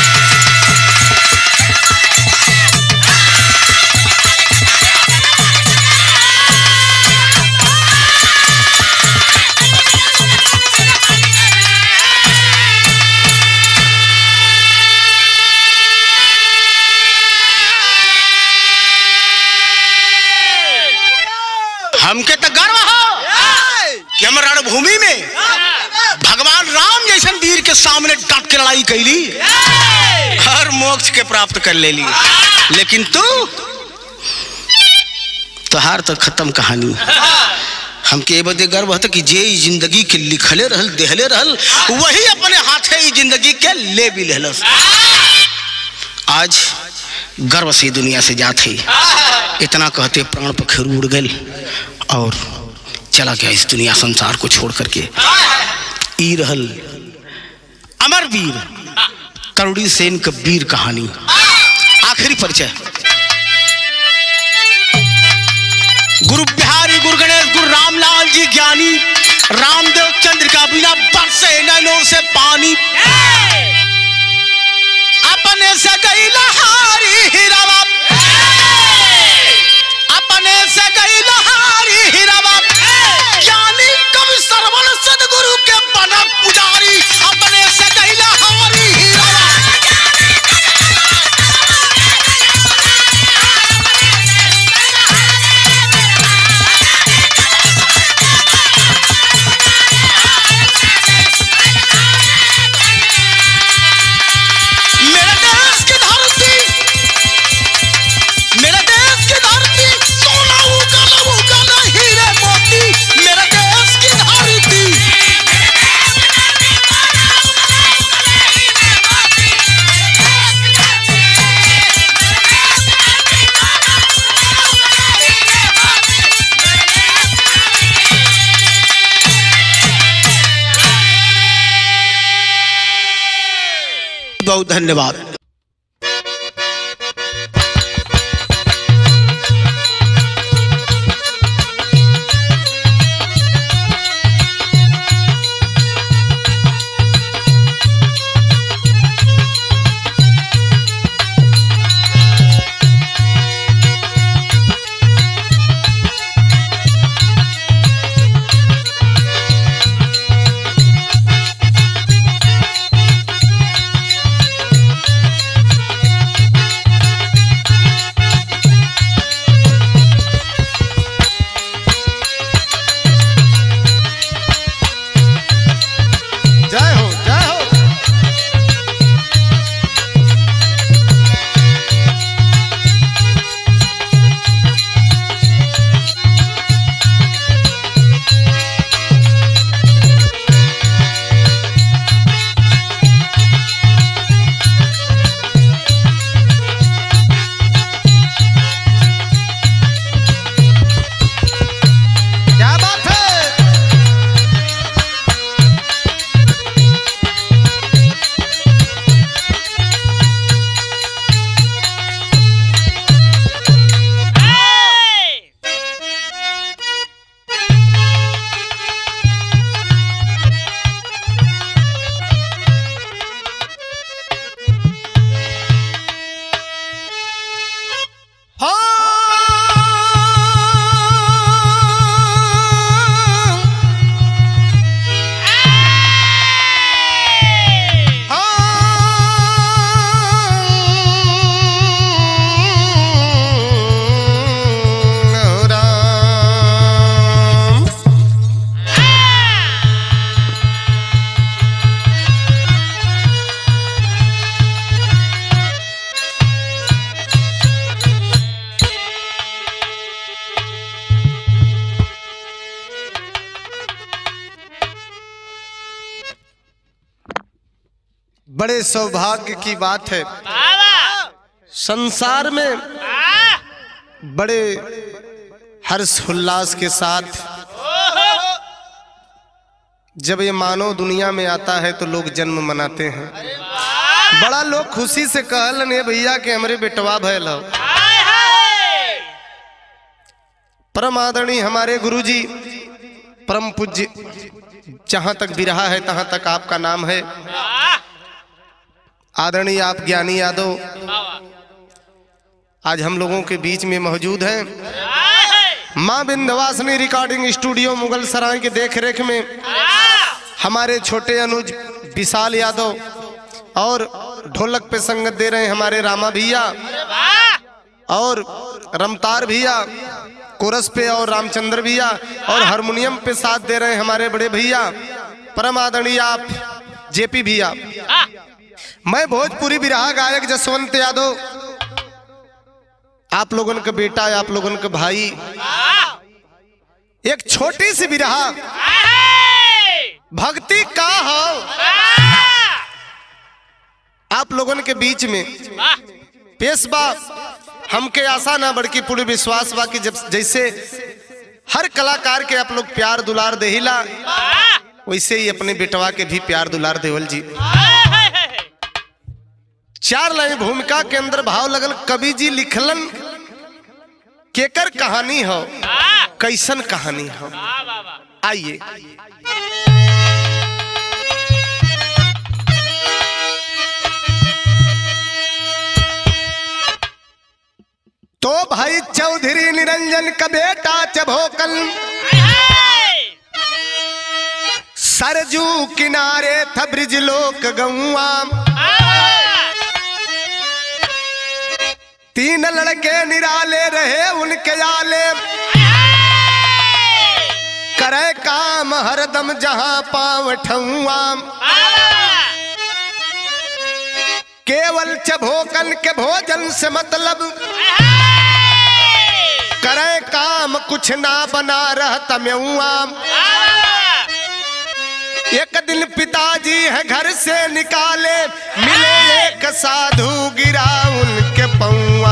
हमके तो गर्व हो कि हम रणभूमि में भगवान राम जैसे वीर के सामने डट के लड़ाई कैली, हर मोक्ष के प्राप्त कर ले ली। लेकिन तू तोहार तो खत्म कहानी। हमके ये बदे गर्व होता कि जे जिंदगी के लिखले रहल देहले रहल, वही अपने हाथे जिंदगी के ले भी लेलस। आज गर्व से दुनिया से जात है। इतना कहते प्राण पखेरु उड़ गए और चला गया इस दुनिया संसार को छोड़ करके। ई रहल अमर वीर तरुणी सेन का वीर कहानी। आखिरी परिचय, गुरु बिहारी गुरु गणेश गुरु रामलाल जी ज्ञानी, रामदेव चंद्र का बिना बरसे नैनों से पानी, अपने से गई लहारी हीरावा, अपने से गई लहारी बहुत धन्यवाद। बड़े सौभाग्य की बात है, संसार में बड़े हर्ष उल्लास के साथ जब ये मानव दुनिया में आता है तो लोग जन्म मनाते हैं। बड़ा लोग खुशी से कहलन ये भैया के हमरे बेटवा भयल हो। परम आदरणीय हमारे गुरुजी परम पूज्य, जहां तक बिरहा है तहां तक आपका नाम है। आदरणीय आप ज्ञानी यादव आज हम लोगों के बीच में मौजूद हैं। मां विंध्यवासिनी रिकॉर्डिंग स्टूडियो मुगल सराय के देखरेख में हमारे छोटे अनुज विशाल यादव और ढोलक पे संगत दे रहे हैं हमारे रामा भैया और रमतार भैया, कोरस पे और रामचंद्र भैया और हारमोनियम पे साथ दे रहे हैं हमारे बड़े भैया परम आदरणीय आप जेपी भैया। मैं भोजपुरी बिरहा गायक जसवंत यादव, आप लोगन का बेटा, आप लोगन का भाई, एक छोटी सी बिरहा भक्ति का हो आप लोगन के बीच में पेश बा। हमके आशा ना बड़की पूरी विश्वास बा कि जब जैसे हर कलाकार के आप लोग प्यार दुलार देहिला वैसे ही अपने बेटवा के भी प्यार दुलार देवल जी। चार लाइन भूमिका के अंदर भाव लगल, कवि जी लिखलन केकर कहानी हो, कैसन कहानी हो। आइए तो भाई चौधरी निरंजन का बेटा चभोकल सरजू किनारे था ब्रिज लोक गौआ, तीन लड़के निराले रहे उनके आले, करे काम हरदम जहां पांव ठुआ, केवल चभोकन के भोजन से मतलब, करे काम कुछ ना बना रहता मेउआ। एक दिन पिताजी है घर से निकाले, मिले एक साधु गिरा उनके पौआ।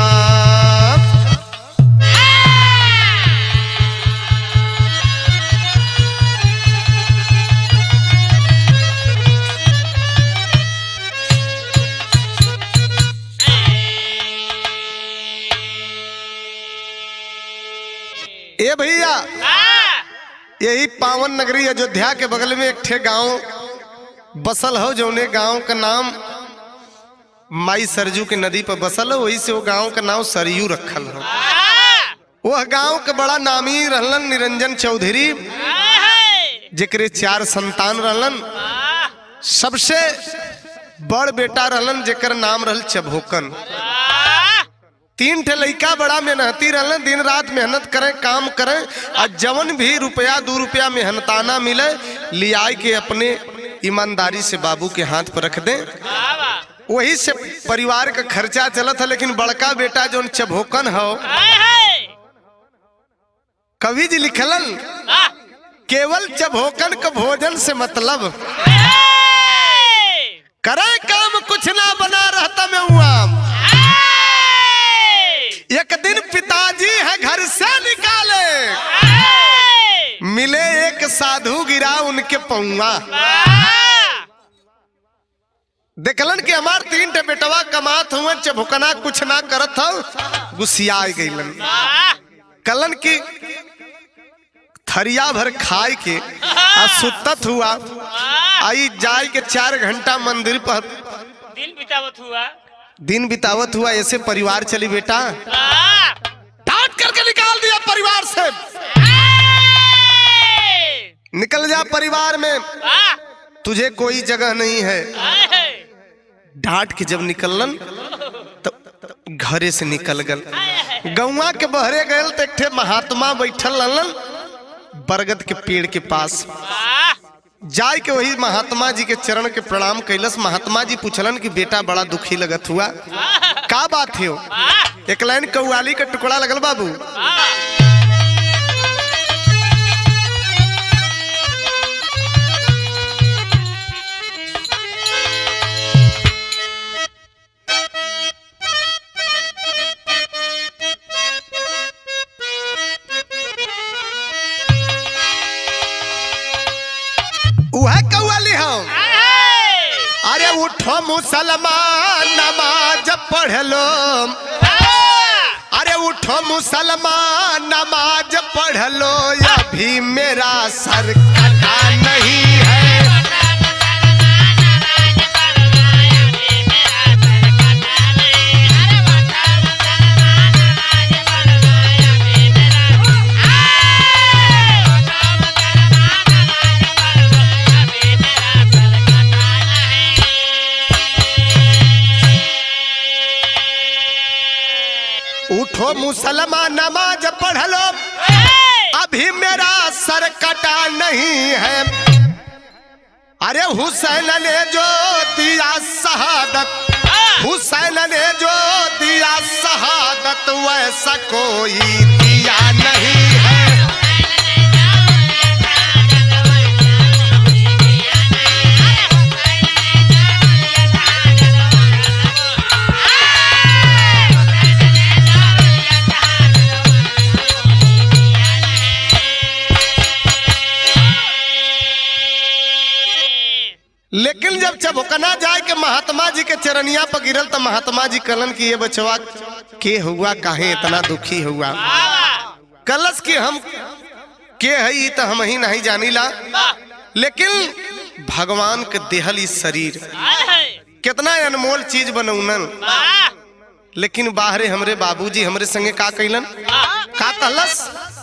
ए भैया, यही पावन नगरी अयोध्या के बगल में एक ठे गांव बसल हो, जौने गांव का नाम माई सरजू के नदी पर बसल हो, वही से वो गांव का नाम सरयू रखल हो। वह गांव के बड़ा नामी रहलन निरंजन चौधरी, जेकरे 4 संतान रहलन। सबसे बड़ बेटा रहलन जेकर नाम रहल चभोकन। 3 ठे लड़का बड़ा मेहनती रहलन, दिन रात मेहनत करें, काम करें, और जवन भी रुपया 2 रुपया मेहनताना मिले लिया के अपने ईमानदारी से बाबू के हाथ पर रख दें, वही से परिवार का खर्चा चलत है। लेकिन बड़का बेटा जो चभोकन हो, कवि जी लिखलन केवल चभोकन का भोजन से मतलब, करे काम कुछ ना बना रहता मैं हुआ। एक दिन पिताजी है घर से निकाले, मिले एक साधु गिरा उनके पौआ। देखलन कि हमार 3 ठे बेटवा कमात हुए, चभोकना कुछ ना करत हो, गुस्सिया गईलन। कलन की थरिया भर खाए के सुतत हुआ, आई जाए के 4 घंटा मंदिर पर दिन बितावत हुआ। ऐसे परिवार चली बेटा, डांट करके निकाल दिया परिवार से, निकल जा परिवार में, तुझे कोई जगह नहीं है। डांट के जब निकलन तो घरे से निकल गल, गौवा के बहरे गए तो एक ठे महात्मा बैठल रहलन बरगद के पेड़ के पास। जाय के वही महात्मा जी के चरण के प्रणाम कैलस। महात्मा जी पूछलन कि बेटा बड़ा दुखी लगत हुआ, का बात है? एक लाइन कव्वाली का टुकड़ा लगल बाबू। वह कव्वाली हम, अरे उठो मुसलमान नमाज पढ़ लो, अरे उठो मुसलमान नमाज पढ़ लो, अभी मेरा सर कटा नहीं है। उठो मुसलमान नमाज पढ़ लो, अभी मेरा सर कटा नहीं है। अरे हुसैन ने जो दिया शहादत, हुसैन ने जो दिया शहादत, वैसा कोई दिया नहीं है। लेकिन जब चभोकना जाए के महात्मा जी के चरनिया पर गिरल तो महात्मा जी कलन की ये बचवा के हुआ, काहे इतना दुखी हुआ? कलस की हम के है तो हम ही नहीं जानीला, लेकिन भगवान के देहल इस शरीर कितना अनमोल चीज बनौनन। लेकिन बाहरे हमरे बाबूजी हमरे संगे का कैलन, का कहलस,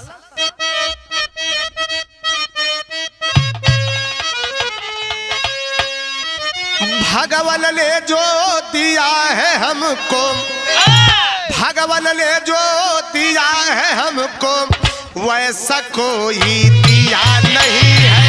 भगवान ने जो दिया है हमको, भगवान ने जो दिया है हमको, वैसा कोई दिया नहीं है।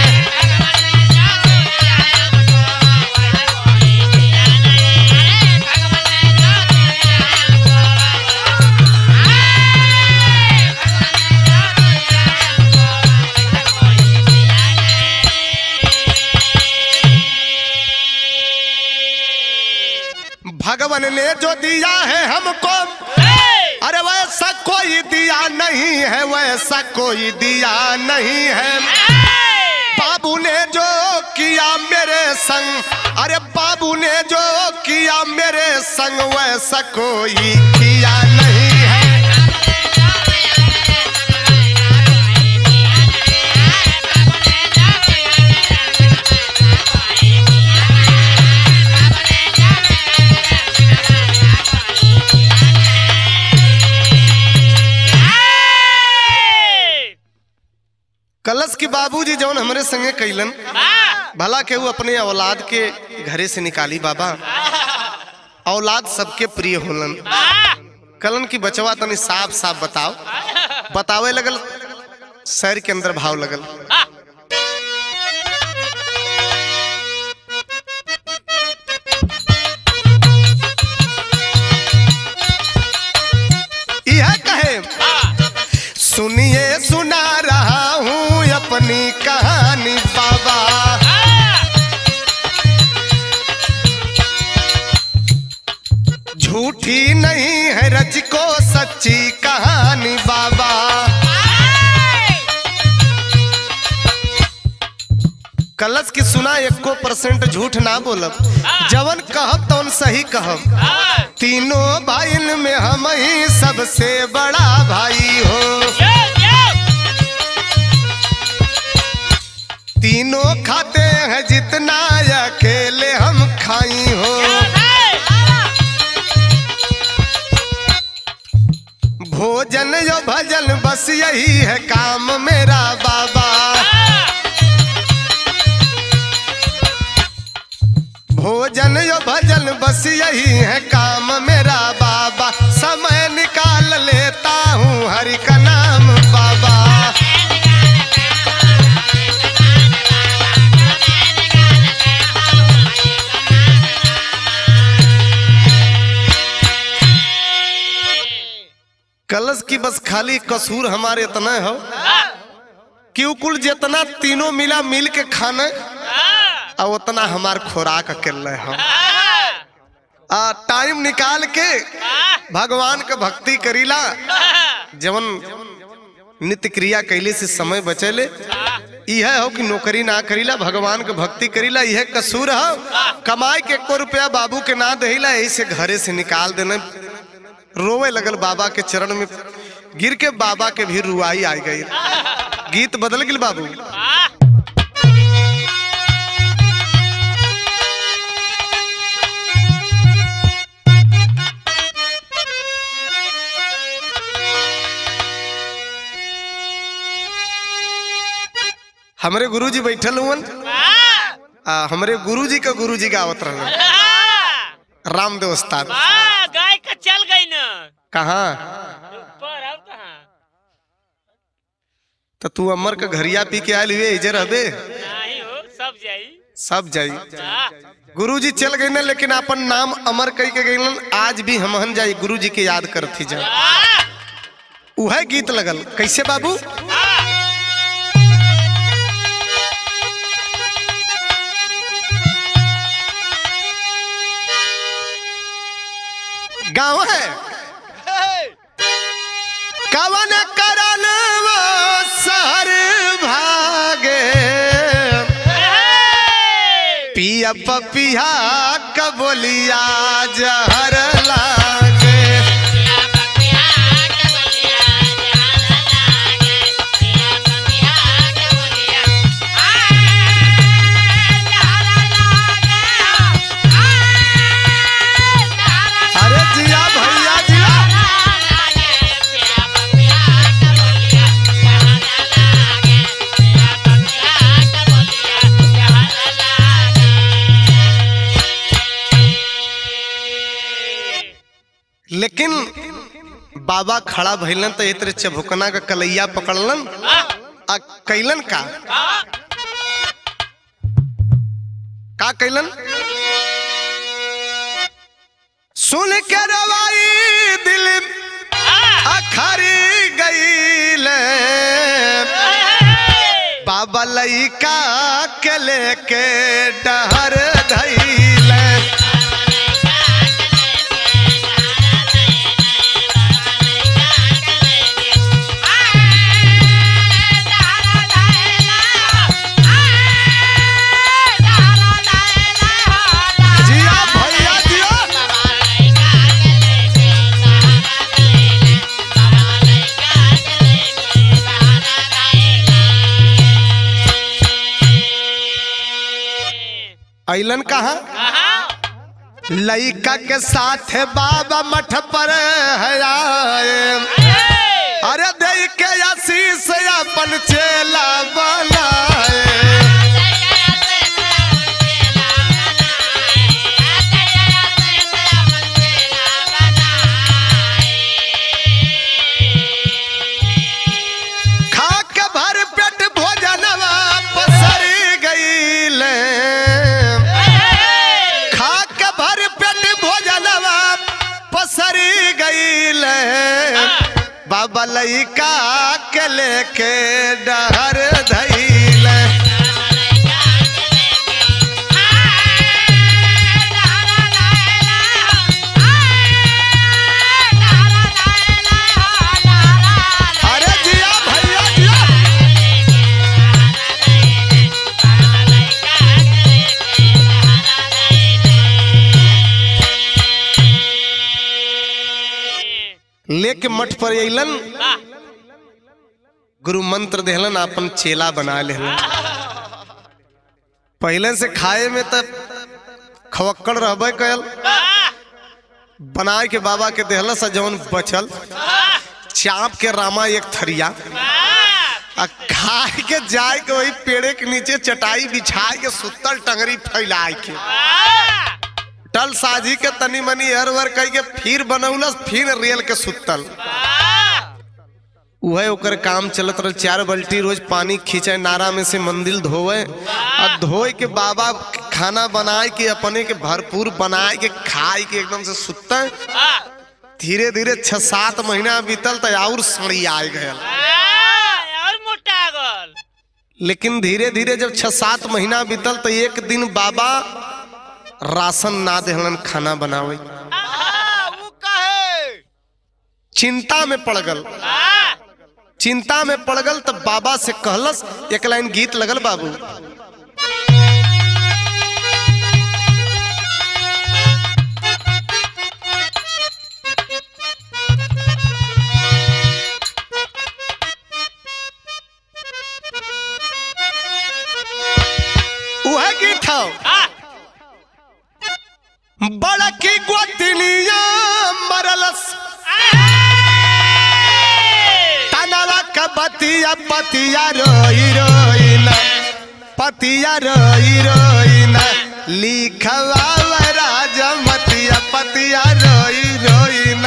भगवान ने जो दिया है हमको, अरे वैसा कोई दिया नहीं है, वैसा कोई दिया नहीं है। बाबू ने जो किया मेरे संग, अरे बाबू ने जो किया मेरे संग, वैसा कोई किया नहीं है। कलश की बाबूजी जौन हमरे संगे कैलन भला के वो अपने औलाद के घरे से निकाली बाबा। औलाद सबके प्रिय होलन। कलन की बचवा तनी साफ साफ बताओ। बतावे लगल शहर के अंदर भाव लगल। यह कहे सुनिए सुना रहा हूँ अपनी कहानी बाबा। झूठी नहीं है रच को सच्ची कहानी बाबा। कलश की सुना 1% झूठ ना बोलब। जवन कहब तवन सही कहब। तीनों भाईन में हम ही सबसे बड़ा भाई हो। तीनों खाते हैं जितना अकेले हम खाई हो। भोजन यो भजन बस यही है काम मेरा बाबा। भोजन यो भजन बस यही है काम मेरा बाबा। समय निकाल लेता हूँ हरि का नाम बाबा। कलश की बस खाली कसूर हमारे इतना हो कि कुल जितना तीनों मिला मिल के खाना और उतना हमार खुराक अकेले हो। टाइम निकाल के भगवान का भक्ति करीला। जवन नित्य क्रिया कैले से समय बचेले। यह हो कि नौकरी ना करीला भगवान का भक्ति करीला। यह कसूर हो। कमाई के 1 रुपया बाबू के ना देला ऐसे घरे से निकाल देना। रोवे लगल बाबा के चरण में गिर के बाबा के भी रुआई आ गई। गीत बदल गई बाबू। हमरे गुरुजी बैठल हुआ। हमरे गुरुजी का गुरुजी गावत रहना रामदेव उस्ताद। गाय का चल गई ना कहाँ तो तू अमर का घरिया पी के आयल हुए इधर हबे नहीं हो सब जाई। गुरुजी चल गए ना लेकिन अपन नाम अमर कही के गए। आज भी हमहन जाई गुरुजी के याद करती जा। वह गीत लगल कैसे बाबू। गाँव है कवन करन वो शहर भागे। पिया पपिया कबोलिया जहर लागे। लेकिन बाबा खड़ा भइलन तो इतरे चबुकना का कलैया पकड़लन आ कैलन का कैलन। सुन के रवाई दिल अखरी गईल। बाबा लइका के लेके डहर धइल। ऐलन कहा लइका के साथ बाबा मठ पर है आए। अरे दे के आशीष अपन चेला बनाए। खा के भर पेट भोजनवा पसरी गईले, खा के भर पेट भोजनवा पसरी गईले। बाबा लइका के लेके डहर धइले। अरे जिया भैया जिया। लेके मठ पर अइलन, गुरु मंत्र देहलन, अपन चेला बना लेहलन। पहले से खाए में तब खवक्कड़ रहबे कयल, बनाए के बाबा के देहला सा जौन बचल चाप के रामा एक थरिया आ खाए के जाए के वही पेड़े के नीचे चटाई बिछाए के सुतल टंगरी फैलाए के टल साजी के तनी मनी हर वर कह के फिर बनौलस, फिर रेल के सुतल। वह ओकर काम चलत रह। 4 बाल्टी रोज पानी खींचे, नारा में से मंदिर धोवे और धोए के बाबा खाना बनाए के अपने के भरपूर बनाए के खाए के एकदम से सुते। धीरे धीरे 6-7 महीना बीतल तो और सड़ी आ गया और मोटा गल। लेकिन धीरे धीरे जब 6-7 महीना बीतल तो एक दिन बाबा राशन ना देहलन खाना बनावे। चिंता में पड़ गल, चिंता में पड़ गल तब बाबा से कहलस, एक लाइन गीत लगल बाबू। वह गीत हो बड़ा की गोतनिया मरलस, तनवा का बतिया पतिया रोई रोईना, पतिया रोई रोईना। लिखवा राजा मतिया पतिया रोई रोईना।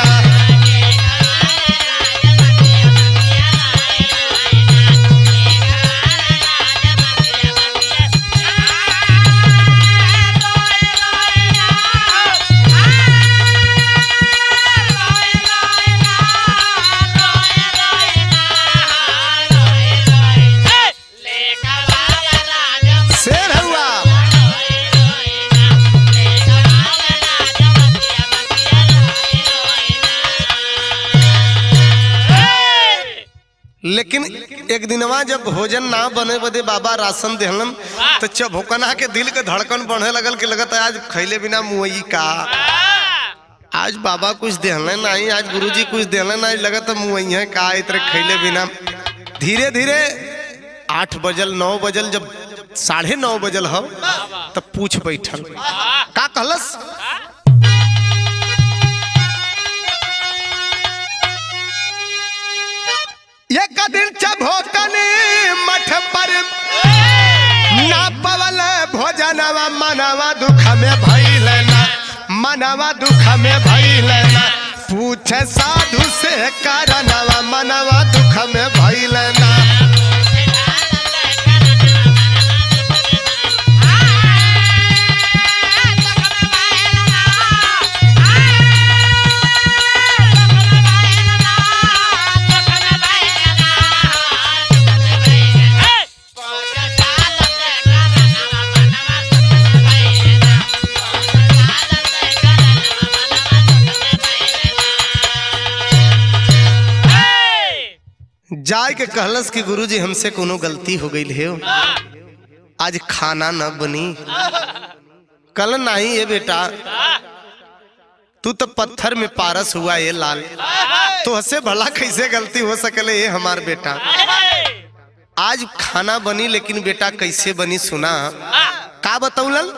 लेकिन एक दिनवा जब भोजन ना बने बदे बाबा राशन देहलन तो चभोकना के दिल के धड़कन बढ़े लगल कि लगत आज खैले बिना मुई का। आज बाबा कुछ देहले नहीं, आज गुरुजी कुछ देहले नहीं, लगत मुई है का इतरे खैले बिना। धीरे धीरे 8 बजल 9 बजल, जब 9:30 बजल हो तब पूछ बैठल का कहलस। एक दिन चभोकनी मठ पर ना पवल भोजनवा, मनवा दुख में भइल ना, मनवा दुख में भइल ना। पूछे साधु से कारणवा, मनवा दुख में भइल ना। जाय के कहलस कि गुरुजी हमसे कोनो गलती हो गई है, आज खाना न बनी। कल नहीं है बेटा, तू तो पत्थर में पारस हुआ ये लाल, तो हसे भला कैसे गलती हो सकले ये हमार बेटा। आज खाना बनी लेकिन बेटा कैसे बनी सुना का बतौलन।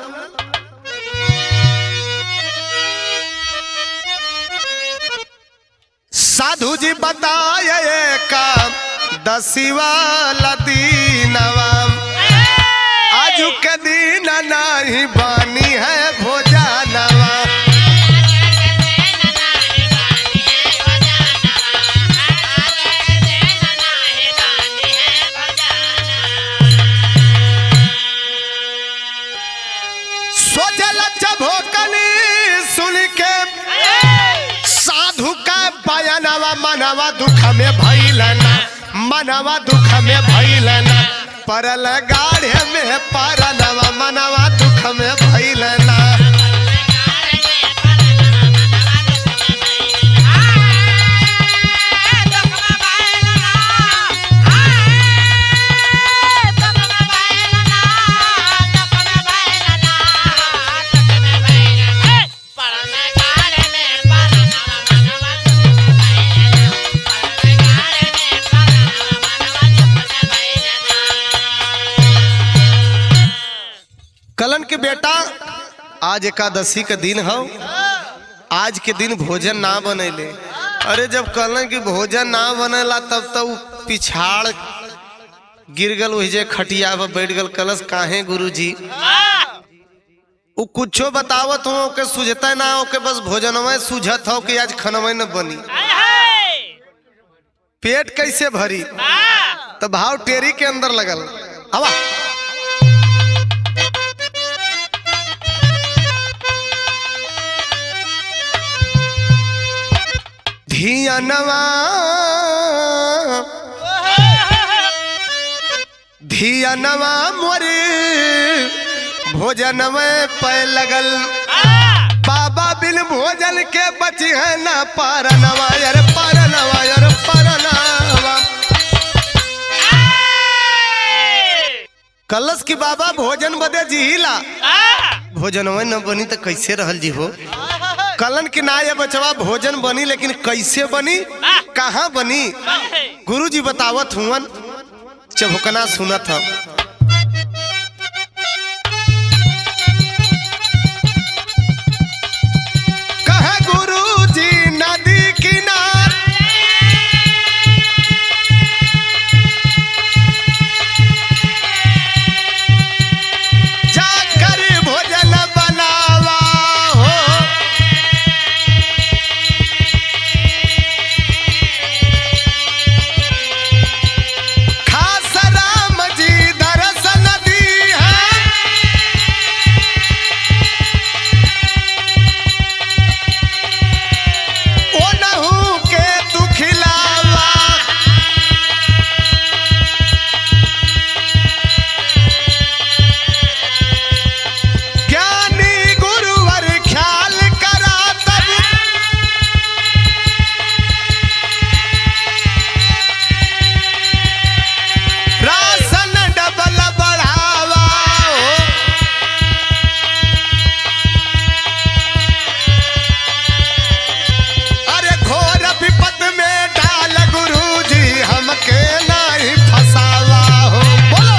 साधु जी बताए का दसिवा लदीनवा आजू के दिन नहीं बानी है भोजनवा सोचल चभोकनी सुन के साधु का बयानवा मनवा दुख में भइलना मनवा दुख में भइलना परल गाढ़े में परनवा मनवा दुख में भइलना कलन के बेटा आज एकादशी का दिन हो आज के दिन भोजन ना बनेले। अरे जब कलन की भोजन ना बनेला तब तो पिछाड़ गिर गल वही खटिया पर बैठ गल कलश काहे गुरुजी वो कुछो बतावत हो के सुझता ना हो के बस भोजन में सुझत हो कि आज खनवे न बनी पेट कैसे भरी तो भाव टेरी के अंदर लगल हवा धियनवा धियनवा मोरे भोजन में पै लगल बाबा बिन भोजन के बची है ना परनवा यार परनवा यार परनवा कलश की बाबा भोजन बदे जिहिला भोजन में न बनी तो कैसे रहल जी हो कलन की ना ये बचवा भोजन बनी लेकिन कैसे बनी कहाँ बनी गुरुजी बतावत हुवन चभुकना सुनत हम कहे गुरुजी नदी किनार जाकर भोजन बनावा हो खास राम जी दर्शन दी है ओ नहू के तू खिलावा ज्ञानी गुरुवर ख्याल करा तब राशन डबल बढ़ावा हो अरे घोर विपद में डाल गुरुजी हमके नहीं फसावा हो बोलो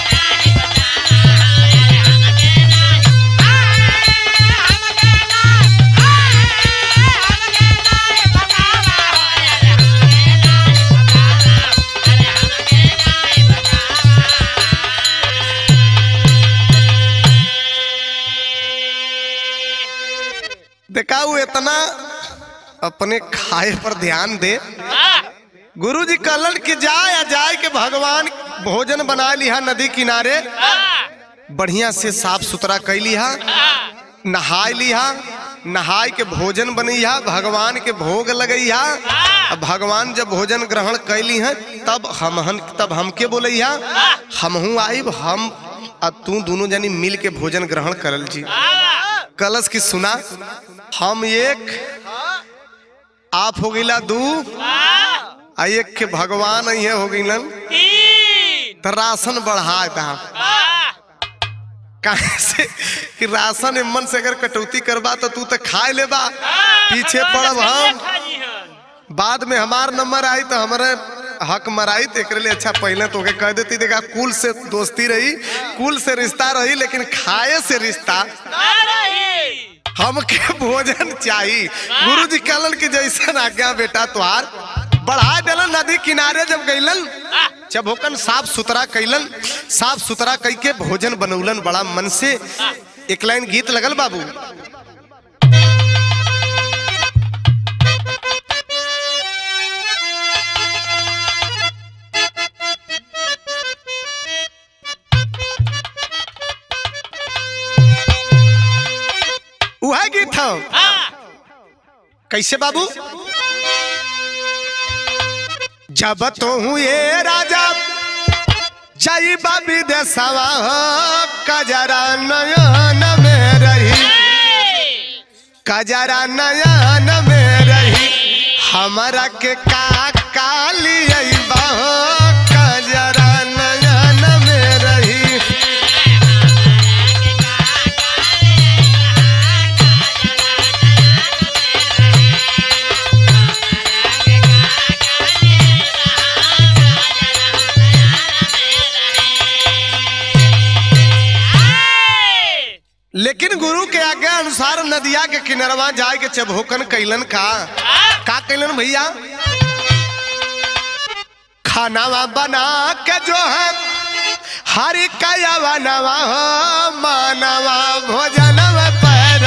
देखा वो इतना अपने खाए पर ध्यान दे गुरुजी कलन की जाए के भगवान भोजन बना लिया नदी किनारे बढ़िया से साफ सुथरा कर लिया नहाय लिया नहाय के भोजन बनैया भगवान के भोग लगैया भगवान जब भोजन ग्रहण कैली है तब हमके बोलैया हमहू आइब हम तू दोनों जनी मिल के भोजन ग्रहण करल जी कलश की सुना हम एक आप हो गईला दू आ एक के भगवान ये हो गईलन तो राशन बढ़ा दा कहाँ से कि राशन मन से अगर कटौती करबा तो तू तो खाए लेबा पीछे पड़ब हम बाद में हमार नंबर आई तो हमारे हक मराई तो एक लिए अच्छा पहले तो कह देती देखा कुल से दोस्ती रही कुल से रिश्ता रही लेकिन खाए से रिश्ता हमके भोजन चाहिए गुरुजी कलन की जैसा आज्ञा बेटा तुहार बढ़ा दिलन नदी किनारे जब गईलन चबोकन साफ सुथरा कैलन, साफ सुथरा कई के भोजन बनौलन बड़ा मन से। एक लाइन गीत लगल बाबू, वह गीत था कैसे बाबू, जब तो हूँ ये राजा जय बाबी देसवा कजरा नयन में रही, कजरा नयन में रही हमारा के काली कजरा नयन में रही। लेकिन गुरु के आज्ञा अनुसार नदिया के किनारवा जाए के चबोकन कैलन का कैलन भैया, खानावा बना के जो है हरि कयावा नवा मानवा भोजन पैर,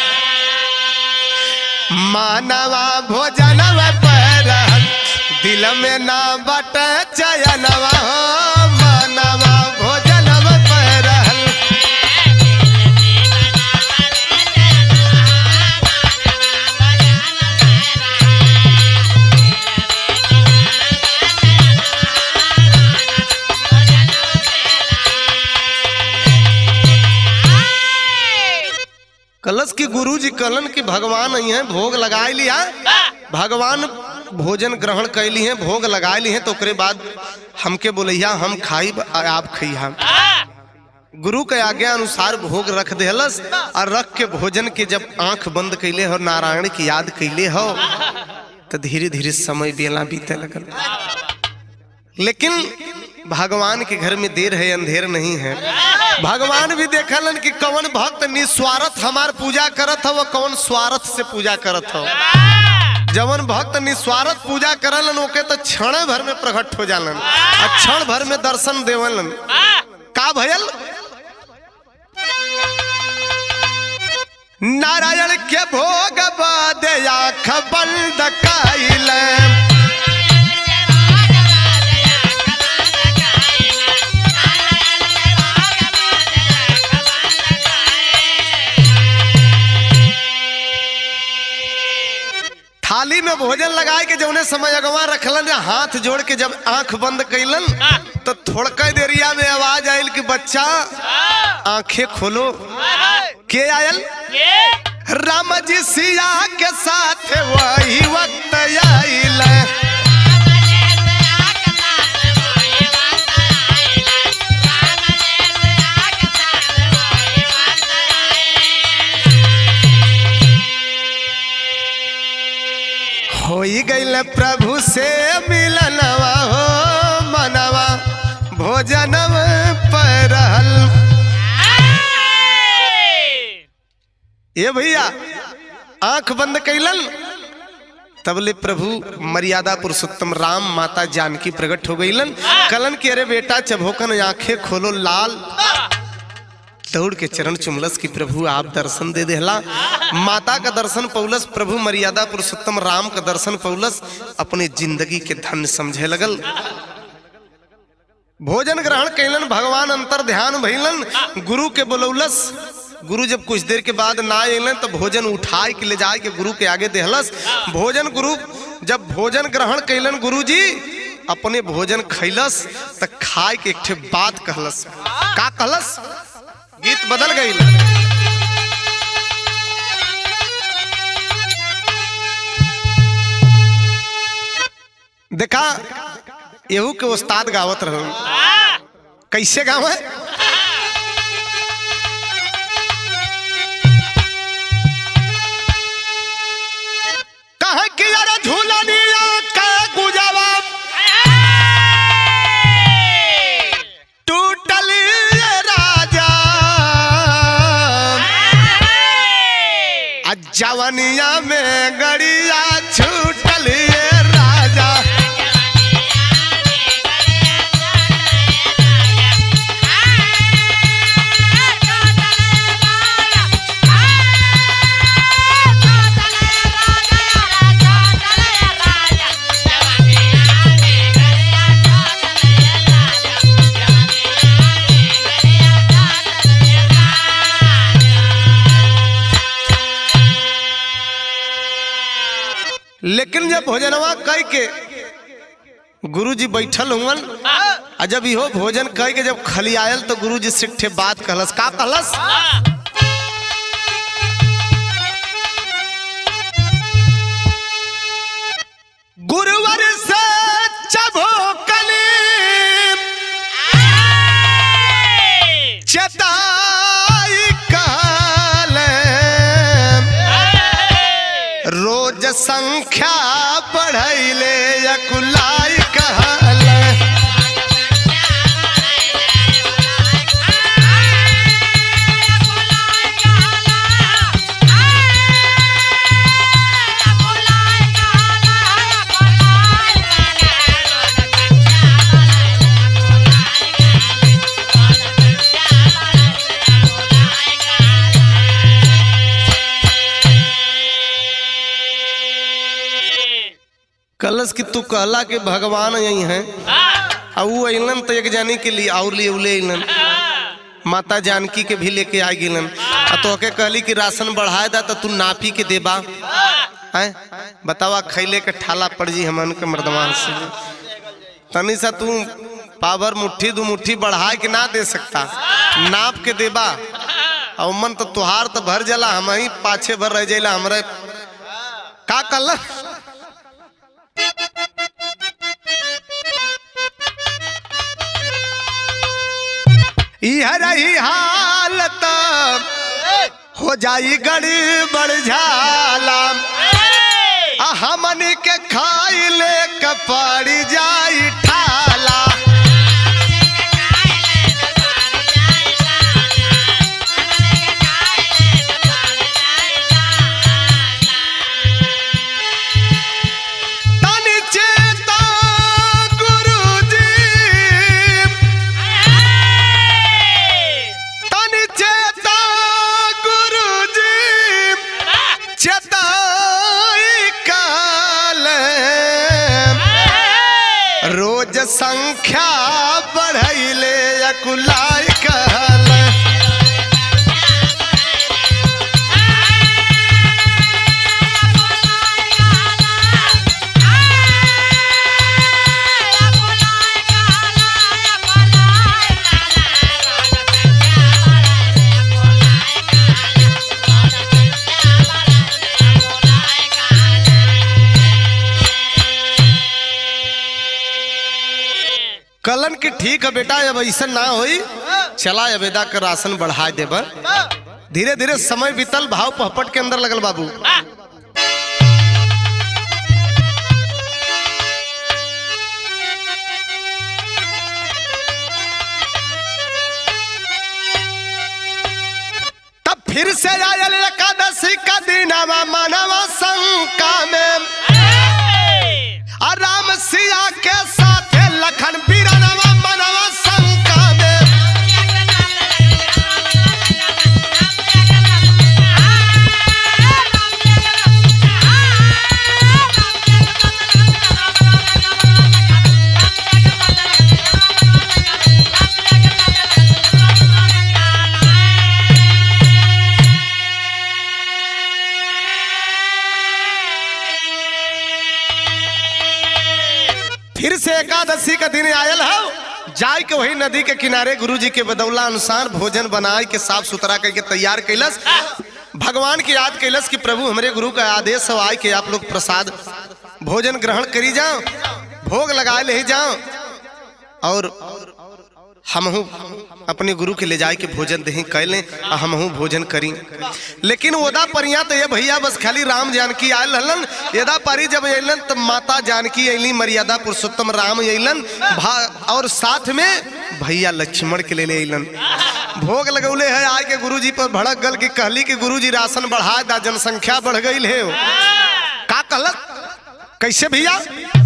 मानवा भोजन पैर दिल में ना बट चयनवा मानवा भोजन पैर। कलश की गुरु जी कलन की भगवान आई हैं, भोग लगाए लिया, भगवान भोजन ग्रहण कैली हैं, भोग लगाए ली हैं, तो उसके बाद हमके बोलैया हम खाई आप खइया। गुरु के आज्ञा अनुसार भोग रख देहलस और रख के भोजन के जब आंख बंद कैले हो नारायण की याद कैले हो तो धीरे धीरे समय बेला बीते लगल। लेकिन भगवान के घर में देर है अंधेर नहीं है। भगवान भी देखलन कि कौन भक्त निस्वार्थ हमार पूजा करत हो, कौन स्वार्थ से पूजा करत हो। जवन भक्त निस्वार्थ पूजा करलन ओके तो क्षण भर में प्रकट हो जालन, क्षण भर में दर्शन देवलन। का भयल नारायण के भोग बाद आँख बंद काइले, थाली में भोजन लगाए के जौने समय अगवा रखलन, हाथ जोड़ के जब आंख बंद कैलन तो थोड़का देरिया में आवाज आयल कि बच्चा आंखें खोलो। के आयल? राम जी सिया के साथ वही वक्त आयल। होई गईल प्रभु से मिलनवा हो मनवा भोजनम परहल। ये भैया आंख बंद कैलन तबले प्रभु मर्यादा पुरुषोत्तम राम माता जानकी प्रकट हो गईलन। कलन के अरे बेटा चबोकन आंखें खोलो लाल, दौड़ के चरण चुमलस की प्रभु आप दर्शन दे देला। माता का दर्शन पौलस, प्रभु मर्यादा पुरुषोत्तम राम का दर्शन पौलस, अपने जिंदगी के धन्य समझे लगल। भोजन ग्रहण कैलन, भगवान अंतर ध्यान भइलन, गुरु के बुलौलस। गुरु जब कुछ देर के बाद ना अलन तो भोजन उठाए के ले जाए के गुरु के आगे देहलस। भोजन गुरु जब भोजन ग्रहण कैलन गुरु जी अपने भोजन खैलस तो खाए के एक बात कहलस। का कहलस? गीत बदल गई। देखा यहू के उस्ताद गावत रहो, कैसे गावे? कहा कि यार झूलनिया का गुजावा टूटल जवनिया में गड़िया छूटल ये राजा। लेकिन जब भोजनवा कह के गुरुजी बैठल हुवन, और जब इहो भोजन कह के जब खली आयल तो गुरुजी से ठे बात कहलस। का कहलस? गुरुवर से चभोकली चताई कहले, रोज संख्या बढ़ैले यकुलाई कहले। कलश कि तू कहला कि भगवान यही है, और वो अलन तो एक जानी के लिए और लिए उले अलन, माता जानकी के भी लेके आ गिलन, तो के कहली कि राशन बढ़ाए दा तो तू नापी के देबा है। बतावा खैले के ठाला पड़ जी हमन के मर्दमान से, तनी सा तू पावर मुट्ठी दो मुट्ठी बढ़ा के ना दे सकता, नाप के देबा। और मन तो तुहार तो भर जाला, हम ही पाछे भर रह जाला हमरे। का कल रही हालत हो जाई गड़बड़ झाला, हमन के खाइले कपड़ जाई ठाला। रोज संख्या बढ़ैले यकुलाई कहले, कलन की ठीक है बेटा, अब ऐसा ना होई, चला अबेदा का राशन बढ़ा देब। धीरे धीरे समय बीतल, भाव पहपट के अंदर लगल बाबू। तब फिर से आयल एकादशी का दिनवा मनवा शंका में, राम सिया के साथ लखन बीरनवा मनवा शंका में। फिर से एकादशी का दिन आयल है, जाय के वही नदी के किनारे गुरुजी के बदौला अनुसार भोजन बनाए के साफ सुथरा करके तैयार कैलस। भगवान की याद कैलस कि प्रभु हमारे गुरु का आदेश हो आए कि आप लोग प्रसाद भोजन ग्रहण करी जाओ, भोग लगाए ले जाओ, और हमहू अपने गुरु के ले जाए के भोजन दही कैलें, हमहू भोजन करी। लेकिन ओदा परिया तो ये भैया बस खाली राम जानकी आयल हलन, यदा पारी जब अलन तब माता जानकी अली, मर्यादा पुरुषोत्तम राम अलन, और साथ में भैया लक्ष्मण के ले अलन। भोग लगौले है आए के गुरु जी पर भड़क गल की कहली कि गुरु जी राशन बढ़ा दा, जनसंख्या बढ़ गई है। का कहलत कैसे भैया?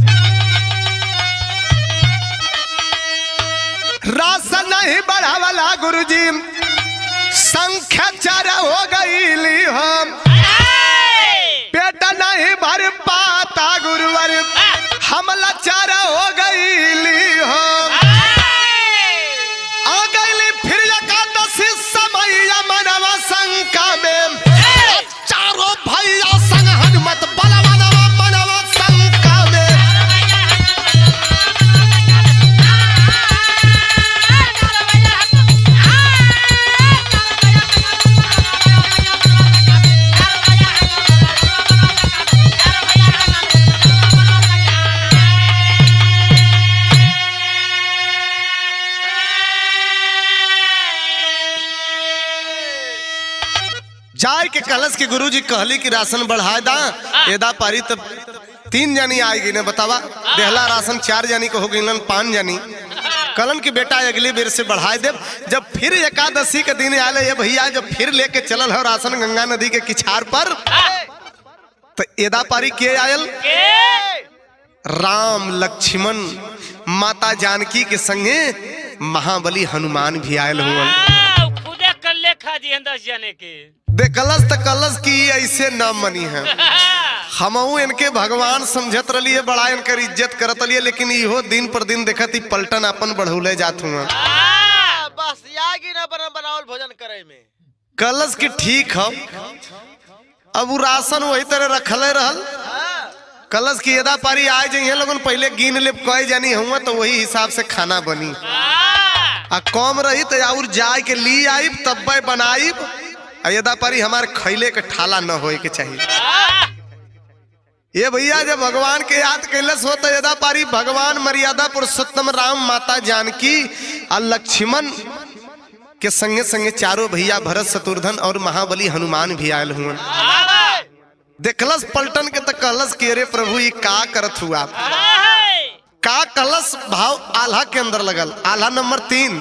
राशन नहीं बढ़ावला गुरुजी, संख्या 4 हो गई, हम पेट नहीं भर पाता गुरुवर, हमला 4 हो गई, हम आ गई। फिर एकादशी समय मनवा शंका में, चारों भैया संग हनुमत बलवनवा मनवा के कलश के गुरुजी कहली कि राशन बढ़ा दा एदा पारी तब 3 जानी आई गई ने बतावा देहला राशन 4 जानी को हो गई 5 जानी कलन की बेटा अगले बेर से बढ़ाए दे। जब फिर एकादशी के दिन आले ये भैया जब फिर लेके चलल हो राशन गंगा नदी के किछार पर तो एदा पारी के आयल राम लक्ष्मण माता जानकी के संगे महाबली हनुमान भी आयल हुआ। खुदे कल्ले खा दिए 10 जाने के दे कलश त कलश की ऐसे नाम मनी है हमहू इनके भगवान समझत रहिए बड़ा इनकर इज्जत करत रहिए लेकिन इहो दिन पर दिन देखत ही पलटन अपन बढ़ौले जात हुआ। बस यागी ना बनावल भोजन करे में कलश की ठीक है अब वो राशन वही तरह रखले रहल कलश की एदा पारी आए जाइए लोगन पहले गिन ले कई जानी हुआ तो वही हिसाब से खाना बनी आ कम रही तो और जाए के ली आईब तब बनाईब एदा पारी हमारे खैले के ठाला न होए के चाहिए। ये भैया जब भगवान के याद कैलस होता यदा पारी भगवान मर्यादा पुरुषोत्तम राम माता जानकी और लक्ष्मण के संगे संगे चारों भैया भरत शत्रुघ्न और महाबली हनुमान भी आयल हुए। देखलस पलटन के तो कहलस कि अरे प्रभु ये का करत हुआ का कलश भाव आल्हा के अंदर लगल आल्हा नंबर 3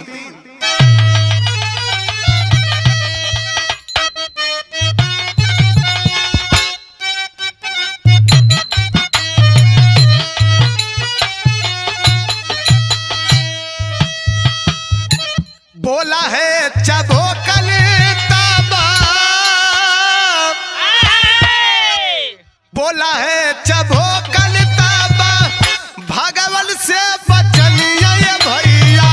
बोला है चबोकल ताबा बोला है चबोकल ताबा भगवान से बचनिया ये भैया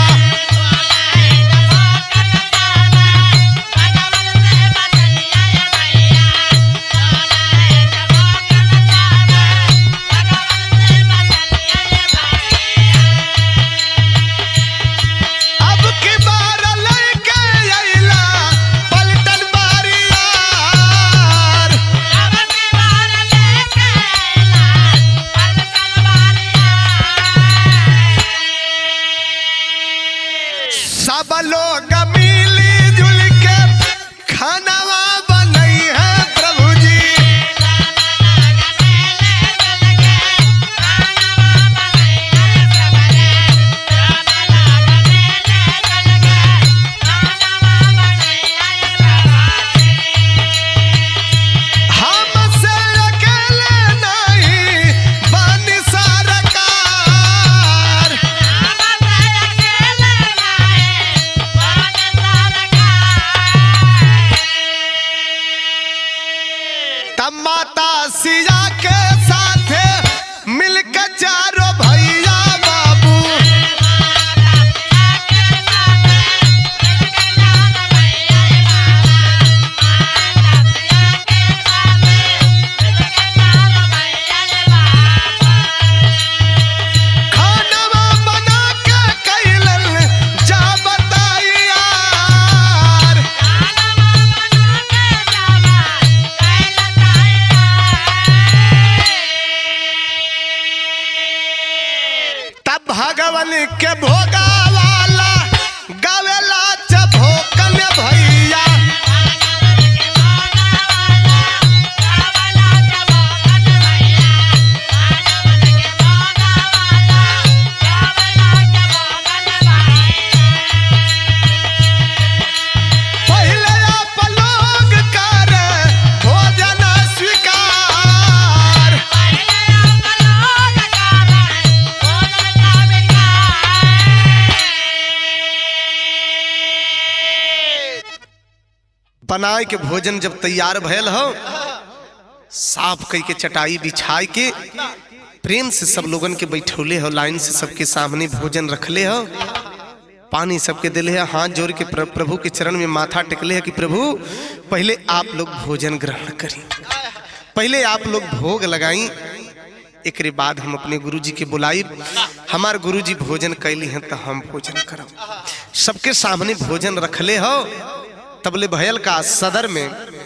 सब लोग मिली जुल के खानावा बनई है प्रभु जी हमसे अकेले नहीं बनी सरकार माता सिया के साथ मिलकर चारों भैया बाबू खाना बना के कैलन जा बताइया भगवान के भोगा वाला गावेला चबोकन भैया पहले आप लोग कर भोजन स्वीकार बनाए के भोजन जब तैयार भयल हो साफ कई के चटाई बिछाई के प्रेम से सब लोगन के बैठौले हो लाइन से सबके सामने भोजन रखले हो पानी सबके दिले है हाथ जोड़ के प्रभु के चरण में माथा टेकले है कि प्रभु पहले आप लोग भोजन ग्रहण करें पहले आप लोग भोग लगाई एक बाद हम अपने गुरुजी के बुलाई हमार गुरुजी भोजन कैली हैं तो हम भोजन करब सबके सामने भोजन रखले हो तबले भयल का सदर में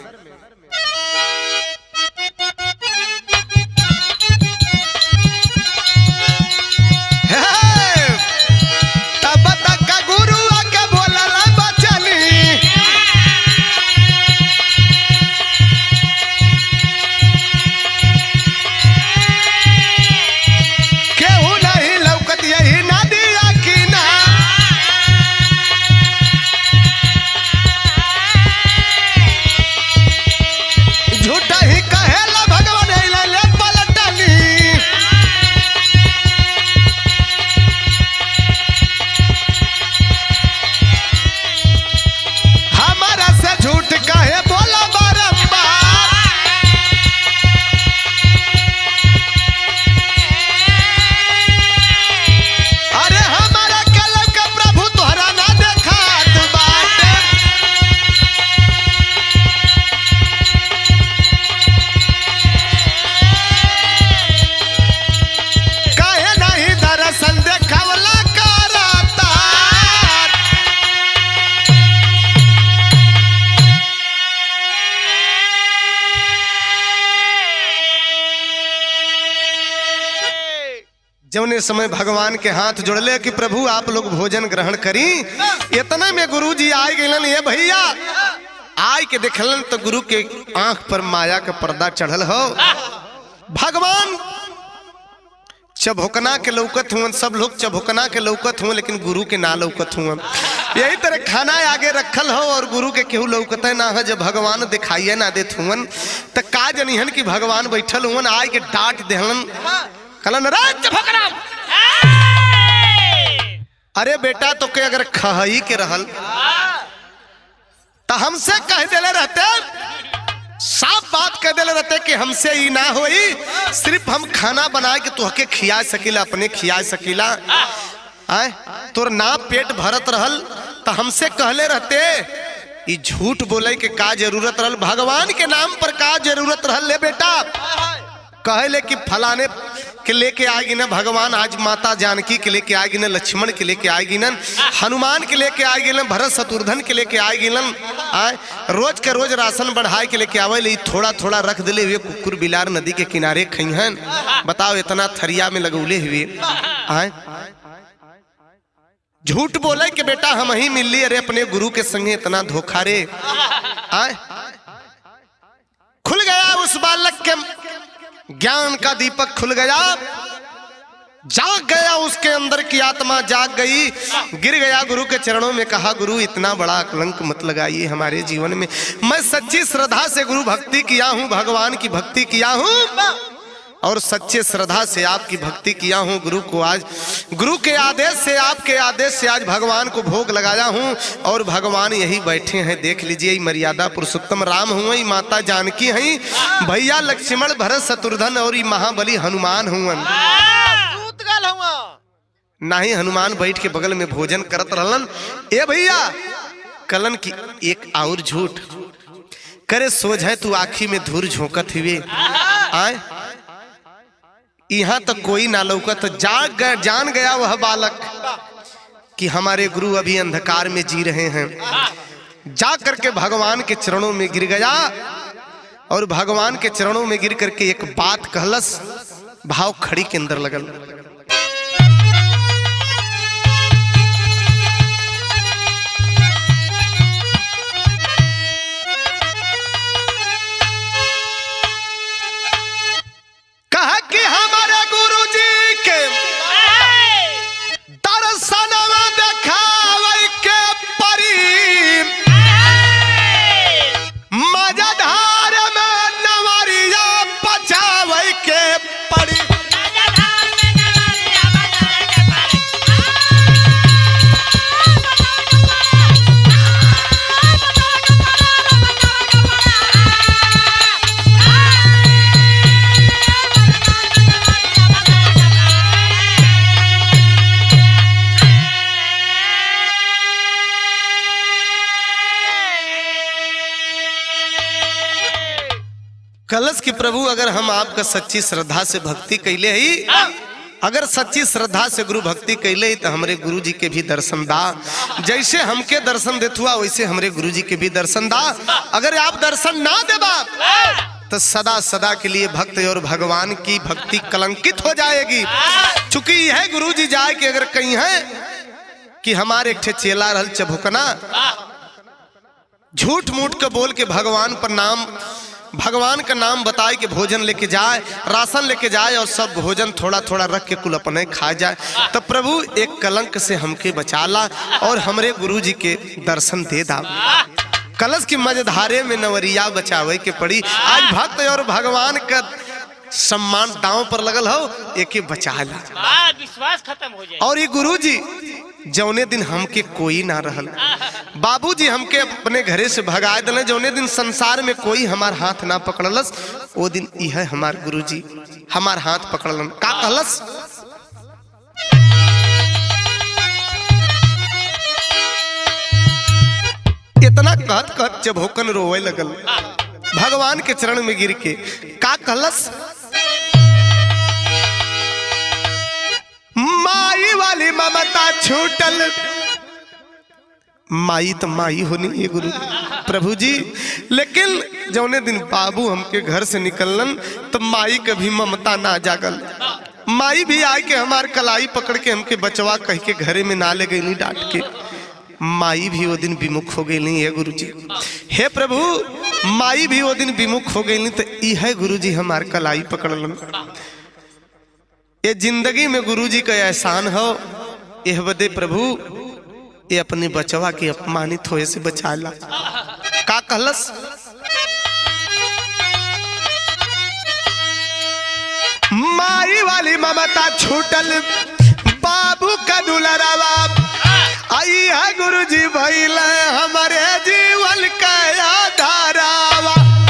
तब तक गुरु आके बोलला बचनी जौने समय भगवान के हाथ जोड़ले कि प्रभु आप लोग भोजन ग्रहण करी, इतने में गुरुजी आए गए। ये भैया आय के देखलन तो गुरु के आंख पर माया का पर्दा चढ़ल हो। भगवान चभोकना के लौकत हुआ, सब लोग चभोकना के लौकत हुआ, लेकिन गुरु के ना लौकत हुआ। यही तरह खाना आगे रखल हो और गुरु के केहू लौकते ना है। जब भगवान दिखाइए ना देत हुन तो का जनिहन कि भगवान बैठल हुन, आय के डांट देहलन, कहलन रे चभोकना, अरे बेटा तो के अगर खहई के रहल तो हमसे कह देले रहते, साफ बात कह देले रहते कि हमसे ही ना होई, सिर्फ हम खाना बना के तुहके खिया सकीला, अपने खिया सकीला। आए तोर ना पेट भरत रहल तो हमसे कहले रहते। ये झूठ बोले के का जरूरत रहल, भगवान के नाम पर का जरूरत रहल। ले बेटा कहले कि फलाने के लेके आएगी ना भगवान, आज माता जानकी के लेके आएगी ना, लक्ष्मण के लेके आएगी ना, हनुमान के लेके आएगी ना, भरत शत्रुघ्न के लेके आएगी ना। आए रोज के रोज राशन बढ़ाए के लेके आवे ले, थोड़ा थोड़ा रख दिले हुए कुकुर बिलार नदी के किनारे खइहन। बताओ इतना थरिया में लगौले हुए। आए झूठ बोले कि बेटा हम ही मिल ली, अरे अपने गुरु के संगे इतना धोखा रे। आए खुल गया उस बालक के ज्ञान का दीपक, खुल गया, जाग गया उसके अंदर की आत्मा, जाग गई, गिर गया गुरु के चरणों में, कहा गुरु इतना बड़ा कलंक मत लगाइए हमारे जीवन में। मैं सच्ची श्रद्धा से गुरु भक्ति किया हूँ, भगवान की भक्ति किया हूँ और सच्चे श्रद्धा से आपकी भक्ति किया हूँ। गुरु को आज गुरु के आदेश से, आपके आदेश से आज भगवान को भोग लगाया हूँ और भगवान यही बैठे हैं। देख लीजिए मर्यादा पुरुषोत्तम राम हुआ, माता जानकी हैं, भैया लक्ष्मण भरत शत्रुघ्न और महाबली हनुमान हुआ। ना ही हनुमान बैठ के बगल में भोजन करत रहलन। ए भैया कलन की एक और झूठ करे सोझ है, तू आखी में धूर झोंकत हुए। आए यहाँ तक कोई ना लौकत, तो जान गया वह बालक कि हमारे गुरु अभी अंधकार में जी रहे हैं। जा करके भगवान के चरणों में गिर गया और भगवान के चरणों में गिर करके एक बात कहलस, भाव खड़ी के अंदर लगल। कहा कि हमारे गुरु जी के दर्शन देखावे के परी, मजधार में नवरिया बचावे के परी। कलश की प्रभु अगर हम आपका सच्ची श्रद्धा से भक्ति कैले ही, अगर सच्ची श्रद्धा से गुरु भक्ति कैले ही तो हमारे गुरु जी के भी दर्शन दा। जैसे हमके दर्शन देत हुआ वैसे हमारे गुरु जी के भी दर्शन दा। अगर आप दर्शन ना देबा तो सदा सदा के लिए भक्त और भगवान की भक्ति कलंकित हो जाएगी। चूंकि यह गुरु जी जाए कि अगर कहीं है कि हमारे एक चेला रहल चभुकना, झूठ मूठ के बोल के भगवान पर नाम, भगवान का नाम बताए कि भोजन लेके जाए, राशन लेके जाए और सब भोजन थोड़ा थोड़ा रख के कुल अपने खा जाए। तो प्रभु एक कलंक से हमके बचा ला और हमरे गुरु जी के दर्शन दे दा। कलश की मझधारे में नवरिया बचावे के पड़ी। आज भक्त और भगवान का सम्मान दांव पर लगल हो, एक बचा ला, विश्वास खत्म हो जाए। और ये गुरु जी जौने दिन हमके कोई ना रहल, बाबूजी हमके अपने घरे से भगा दिले, जौने दिन संसार में कोई हमार हाथ ना पकड़लस, वो दिन यह हमार गुरुजी हमार हाथ पकड़लन। का कहलस, इतना कहत कहत चभोकन रोवे लगल भगवान के चरण में गिर के। का कहलस, माई वाली ममता छूटल, माई तो माई होनी है गुरु प्रभु जी, लेकिन जौने दिन बाबू हमके घर से निकलन तो माई कभी ममता ना जागल। माई भी आए के हमार कलाई पकड़ के हमके बचवा कह के घरे में ना ले गई डांट के। माई भी वो दिन विमुख हो गई है गुरुजी। हे प्रभु माई भी वो दिन विमुख हो गई तो यह गुरुजी हमार कलाई पकड़लन। ये जिंदगी में गुरुजी का एहसान हो यह बदे प्रभु ये अपने बचवा के अपमानित होए से बचाला। का कहलस माई वाली ममता छूटल बाबू का दुलरावा आई है गुरुजी भइल हमारे जीवन का आधारावा।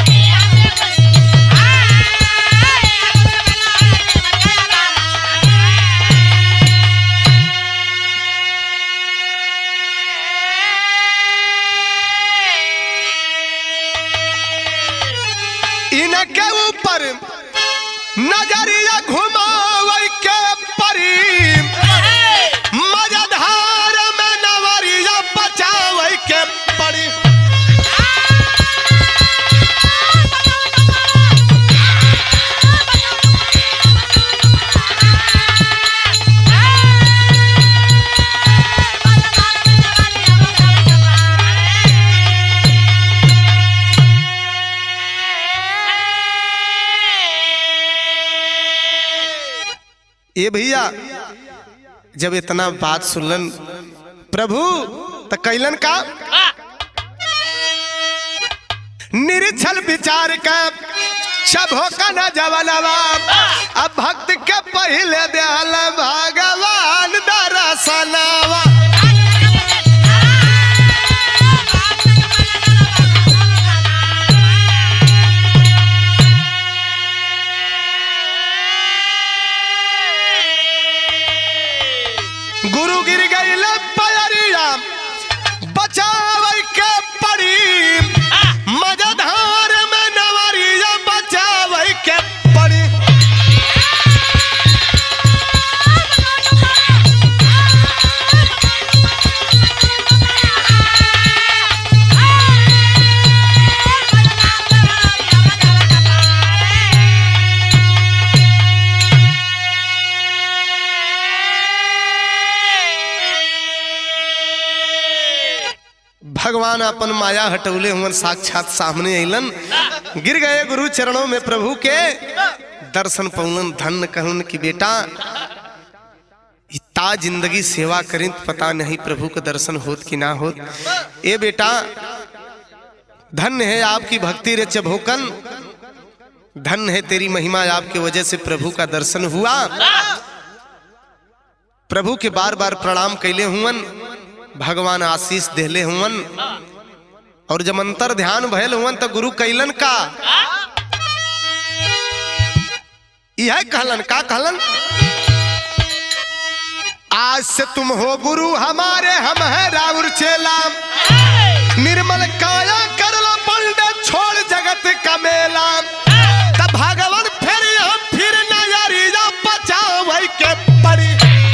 इनके ऊपर नजरिया घुमावे के परी मजधार में नवरिया बचावे के पड़ी। ये भैया जब इतना बात सुनलन प्रभु तो कैलन का निरीक्षण विचार का सबो का न जवनवा अब भक्त के पहले दयाल भगवान दरसनवा। गुरु गिर गई पयरिया बचावे के पड़ी मजधार में नवरिया बचावे के पड़ी। भगवान अपन माया हटौले हुन साक्षात सामने अलन गिर गए गुरु चरणों में प्रभु के दर्शन पौलन धन कहन की बेटा इतना जिंदगी सेवा करें पता नहीं प्रभु का दर्शन होत कि ना होत। ए बेटा धन्य है आपकी भक्ति रे चभोकन धन्य है तेरी महिमा आपकी वजह से प्रभु का दर्शन हुआ। प्रभु के बार बार प्रणाम कैले हुवन भगवान आशीष देले हुवन और जब अंतर ध्यान भयल हुवन तो गुरु कैलन का यह कहलन का कहलन आज से तुम हो गुरु हमारे हम है राउर चेला निर्मल काया कर लो पंडित छोड़ जगत का मेला तब भगवान फिर नजरिया बचावे के पड़ी।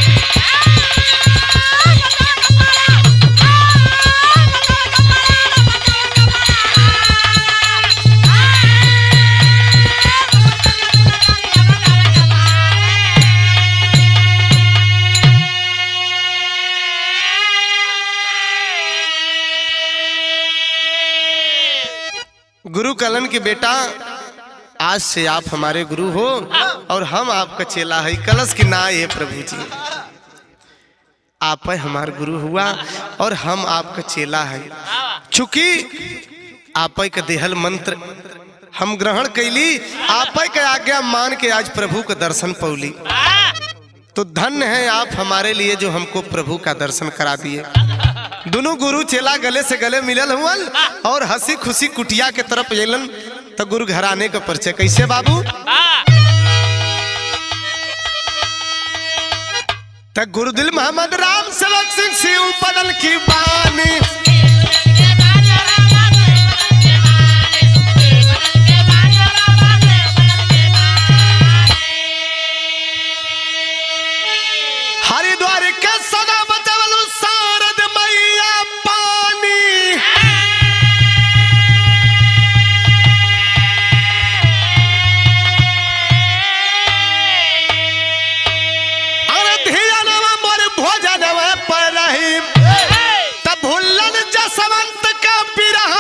गुरु कलन के बेटा आज से आप हमारे गुरु हो और हम आपका चेला है कलश की ना ये प्रभु जी आप हमारे गुरु हुआ और हम आपका चेला है। चूंकि आप का देहल मंत्र हम ग्रहण कैली आप का आज्ञा मान के आज प्रभु का दर्शन पौली तो धन्य है आप हमारे लिए जो हमको प्रभु का दर्शन करा दिए। दोनों गुरु चेला गले से गले मिलल हुअल और हंसी खुशी कुटिया के तरफ अलन तो गुरु घराने का परिचय कैसे बाबू तो गुरुदिल मोहम्मद राम सेवक सिंह शिव पदल की बानी हरिद्वार के सदा बचवलु शारद मैया पानी जसवंत का बिरहा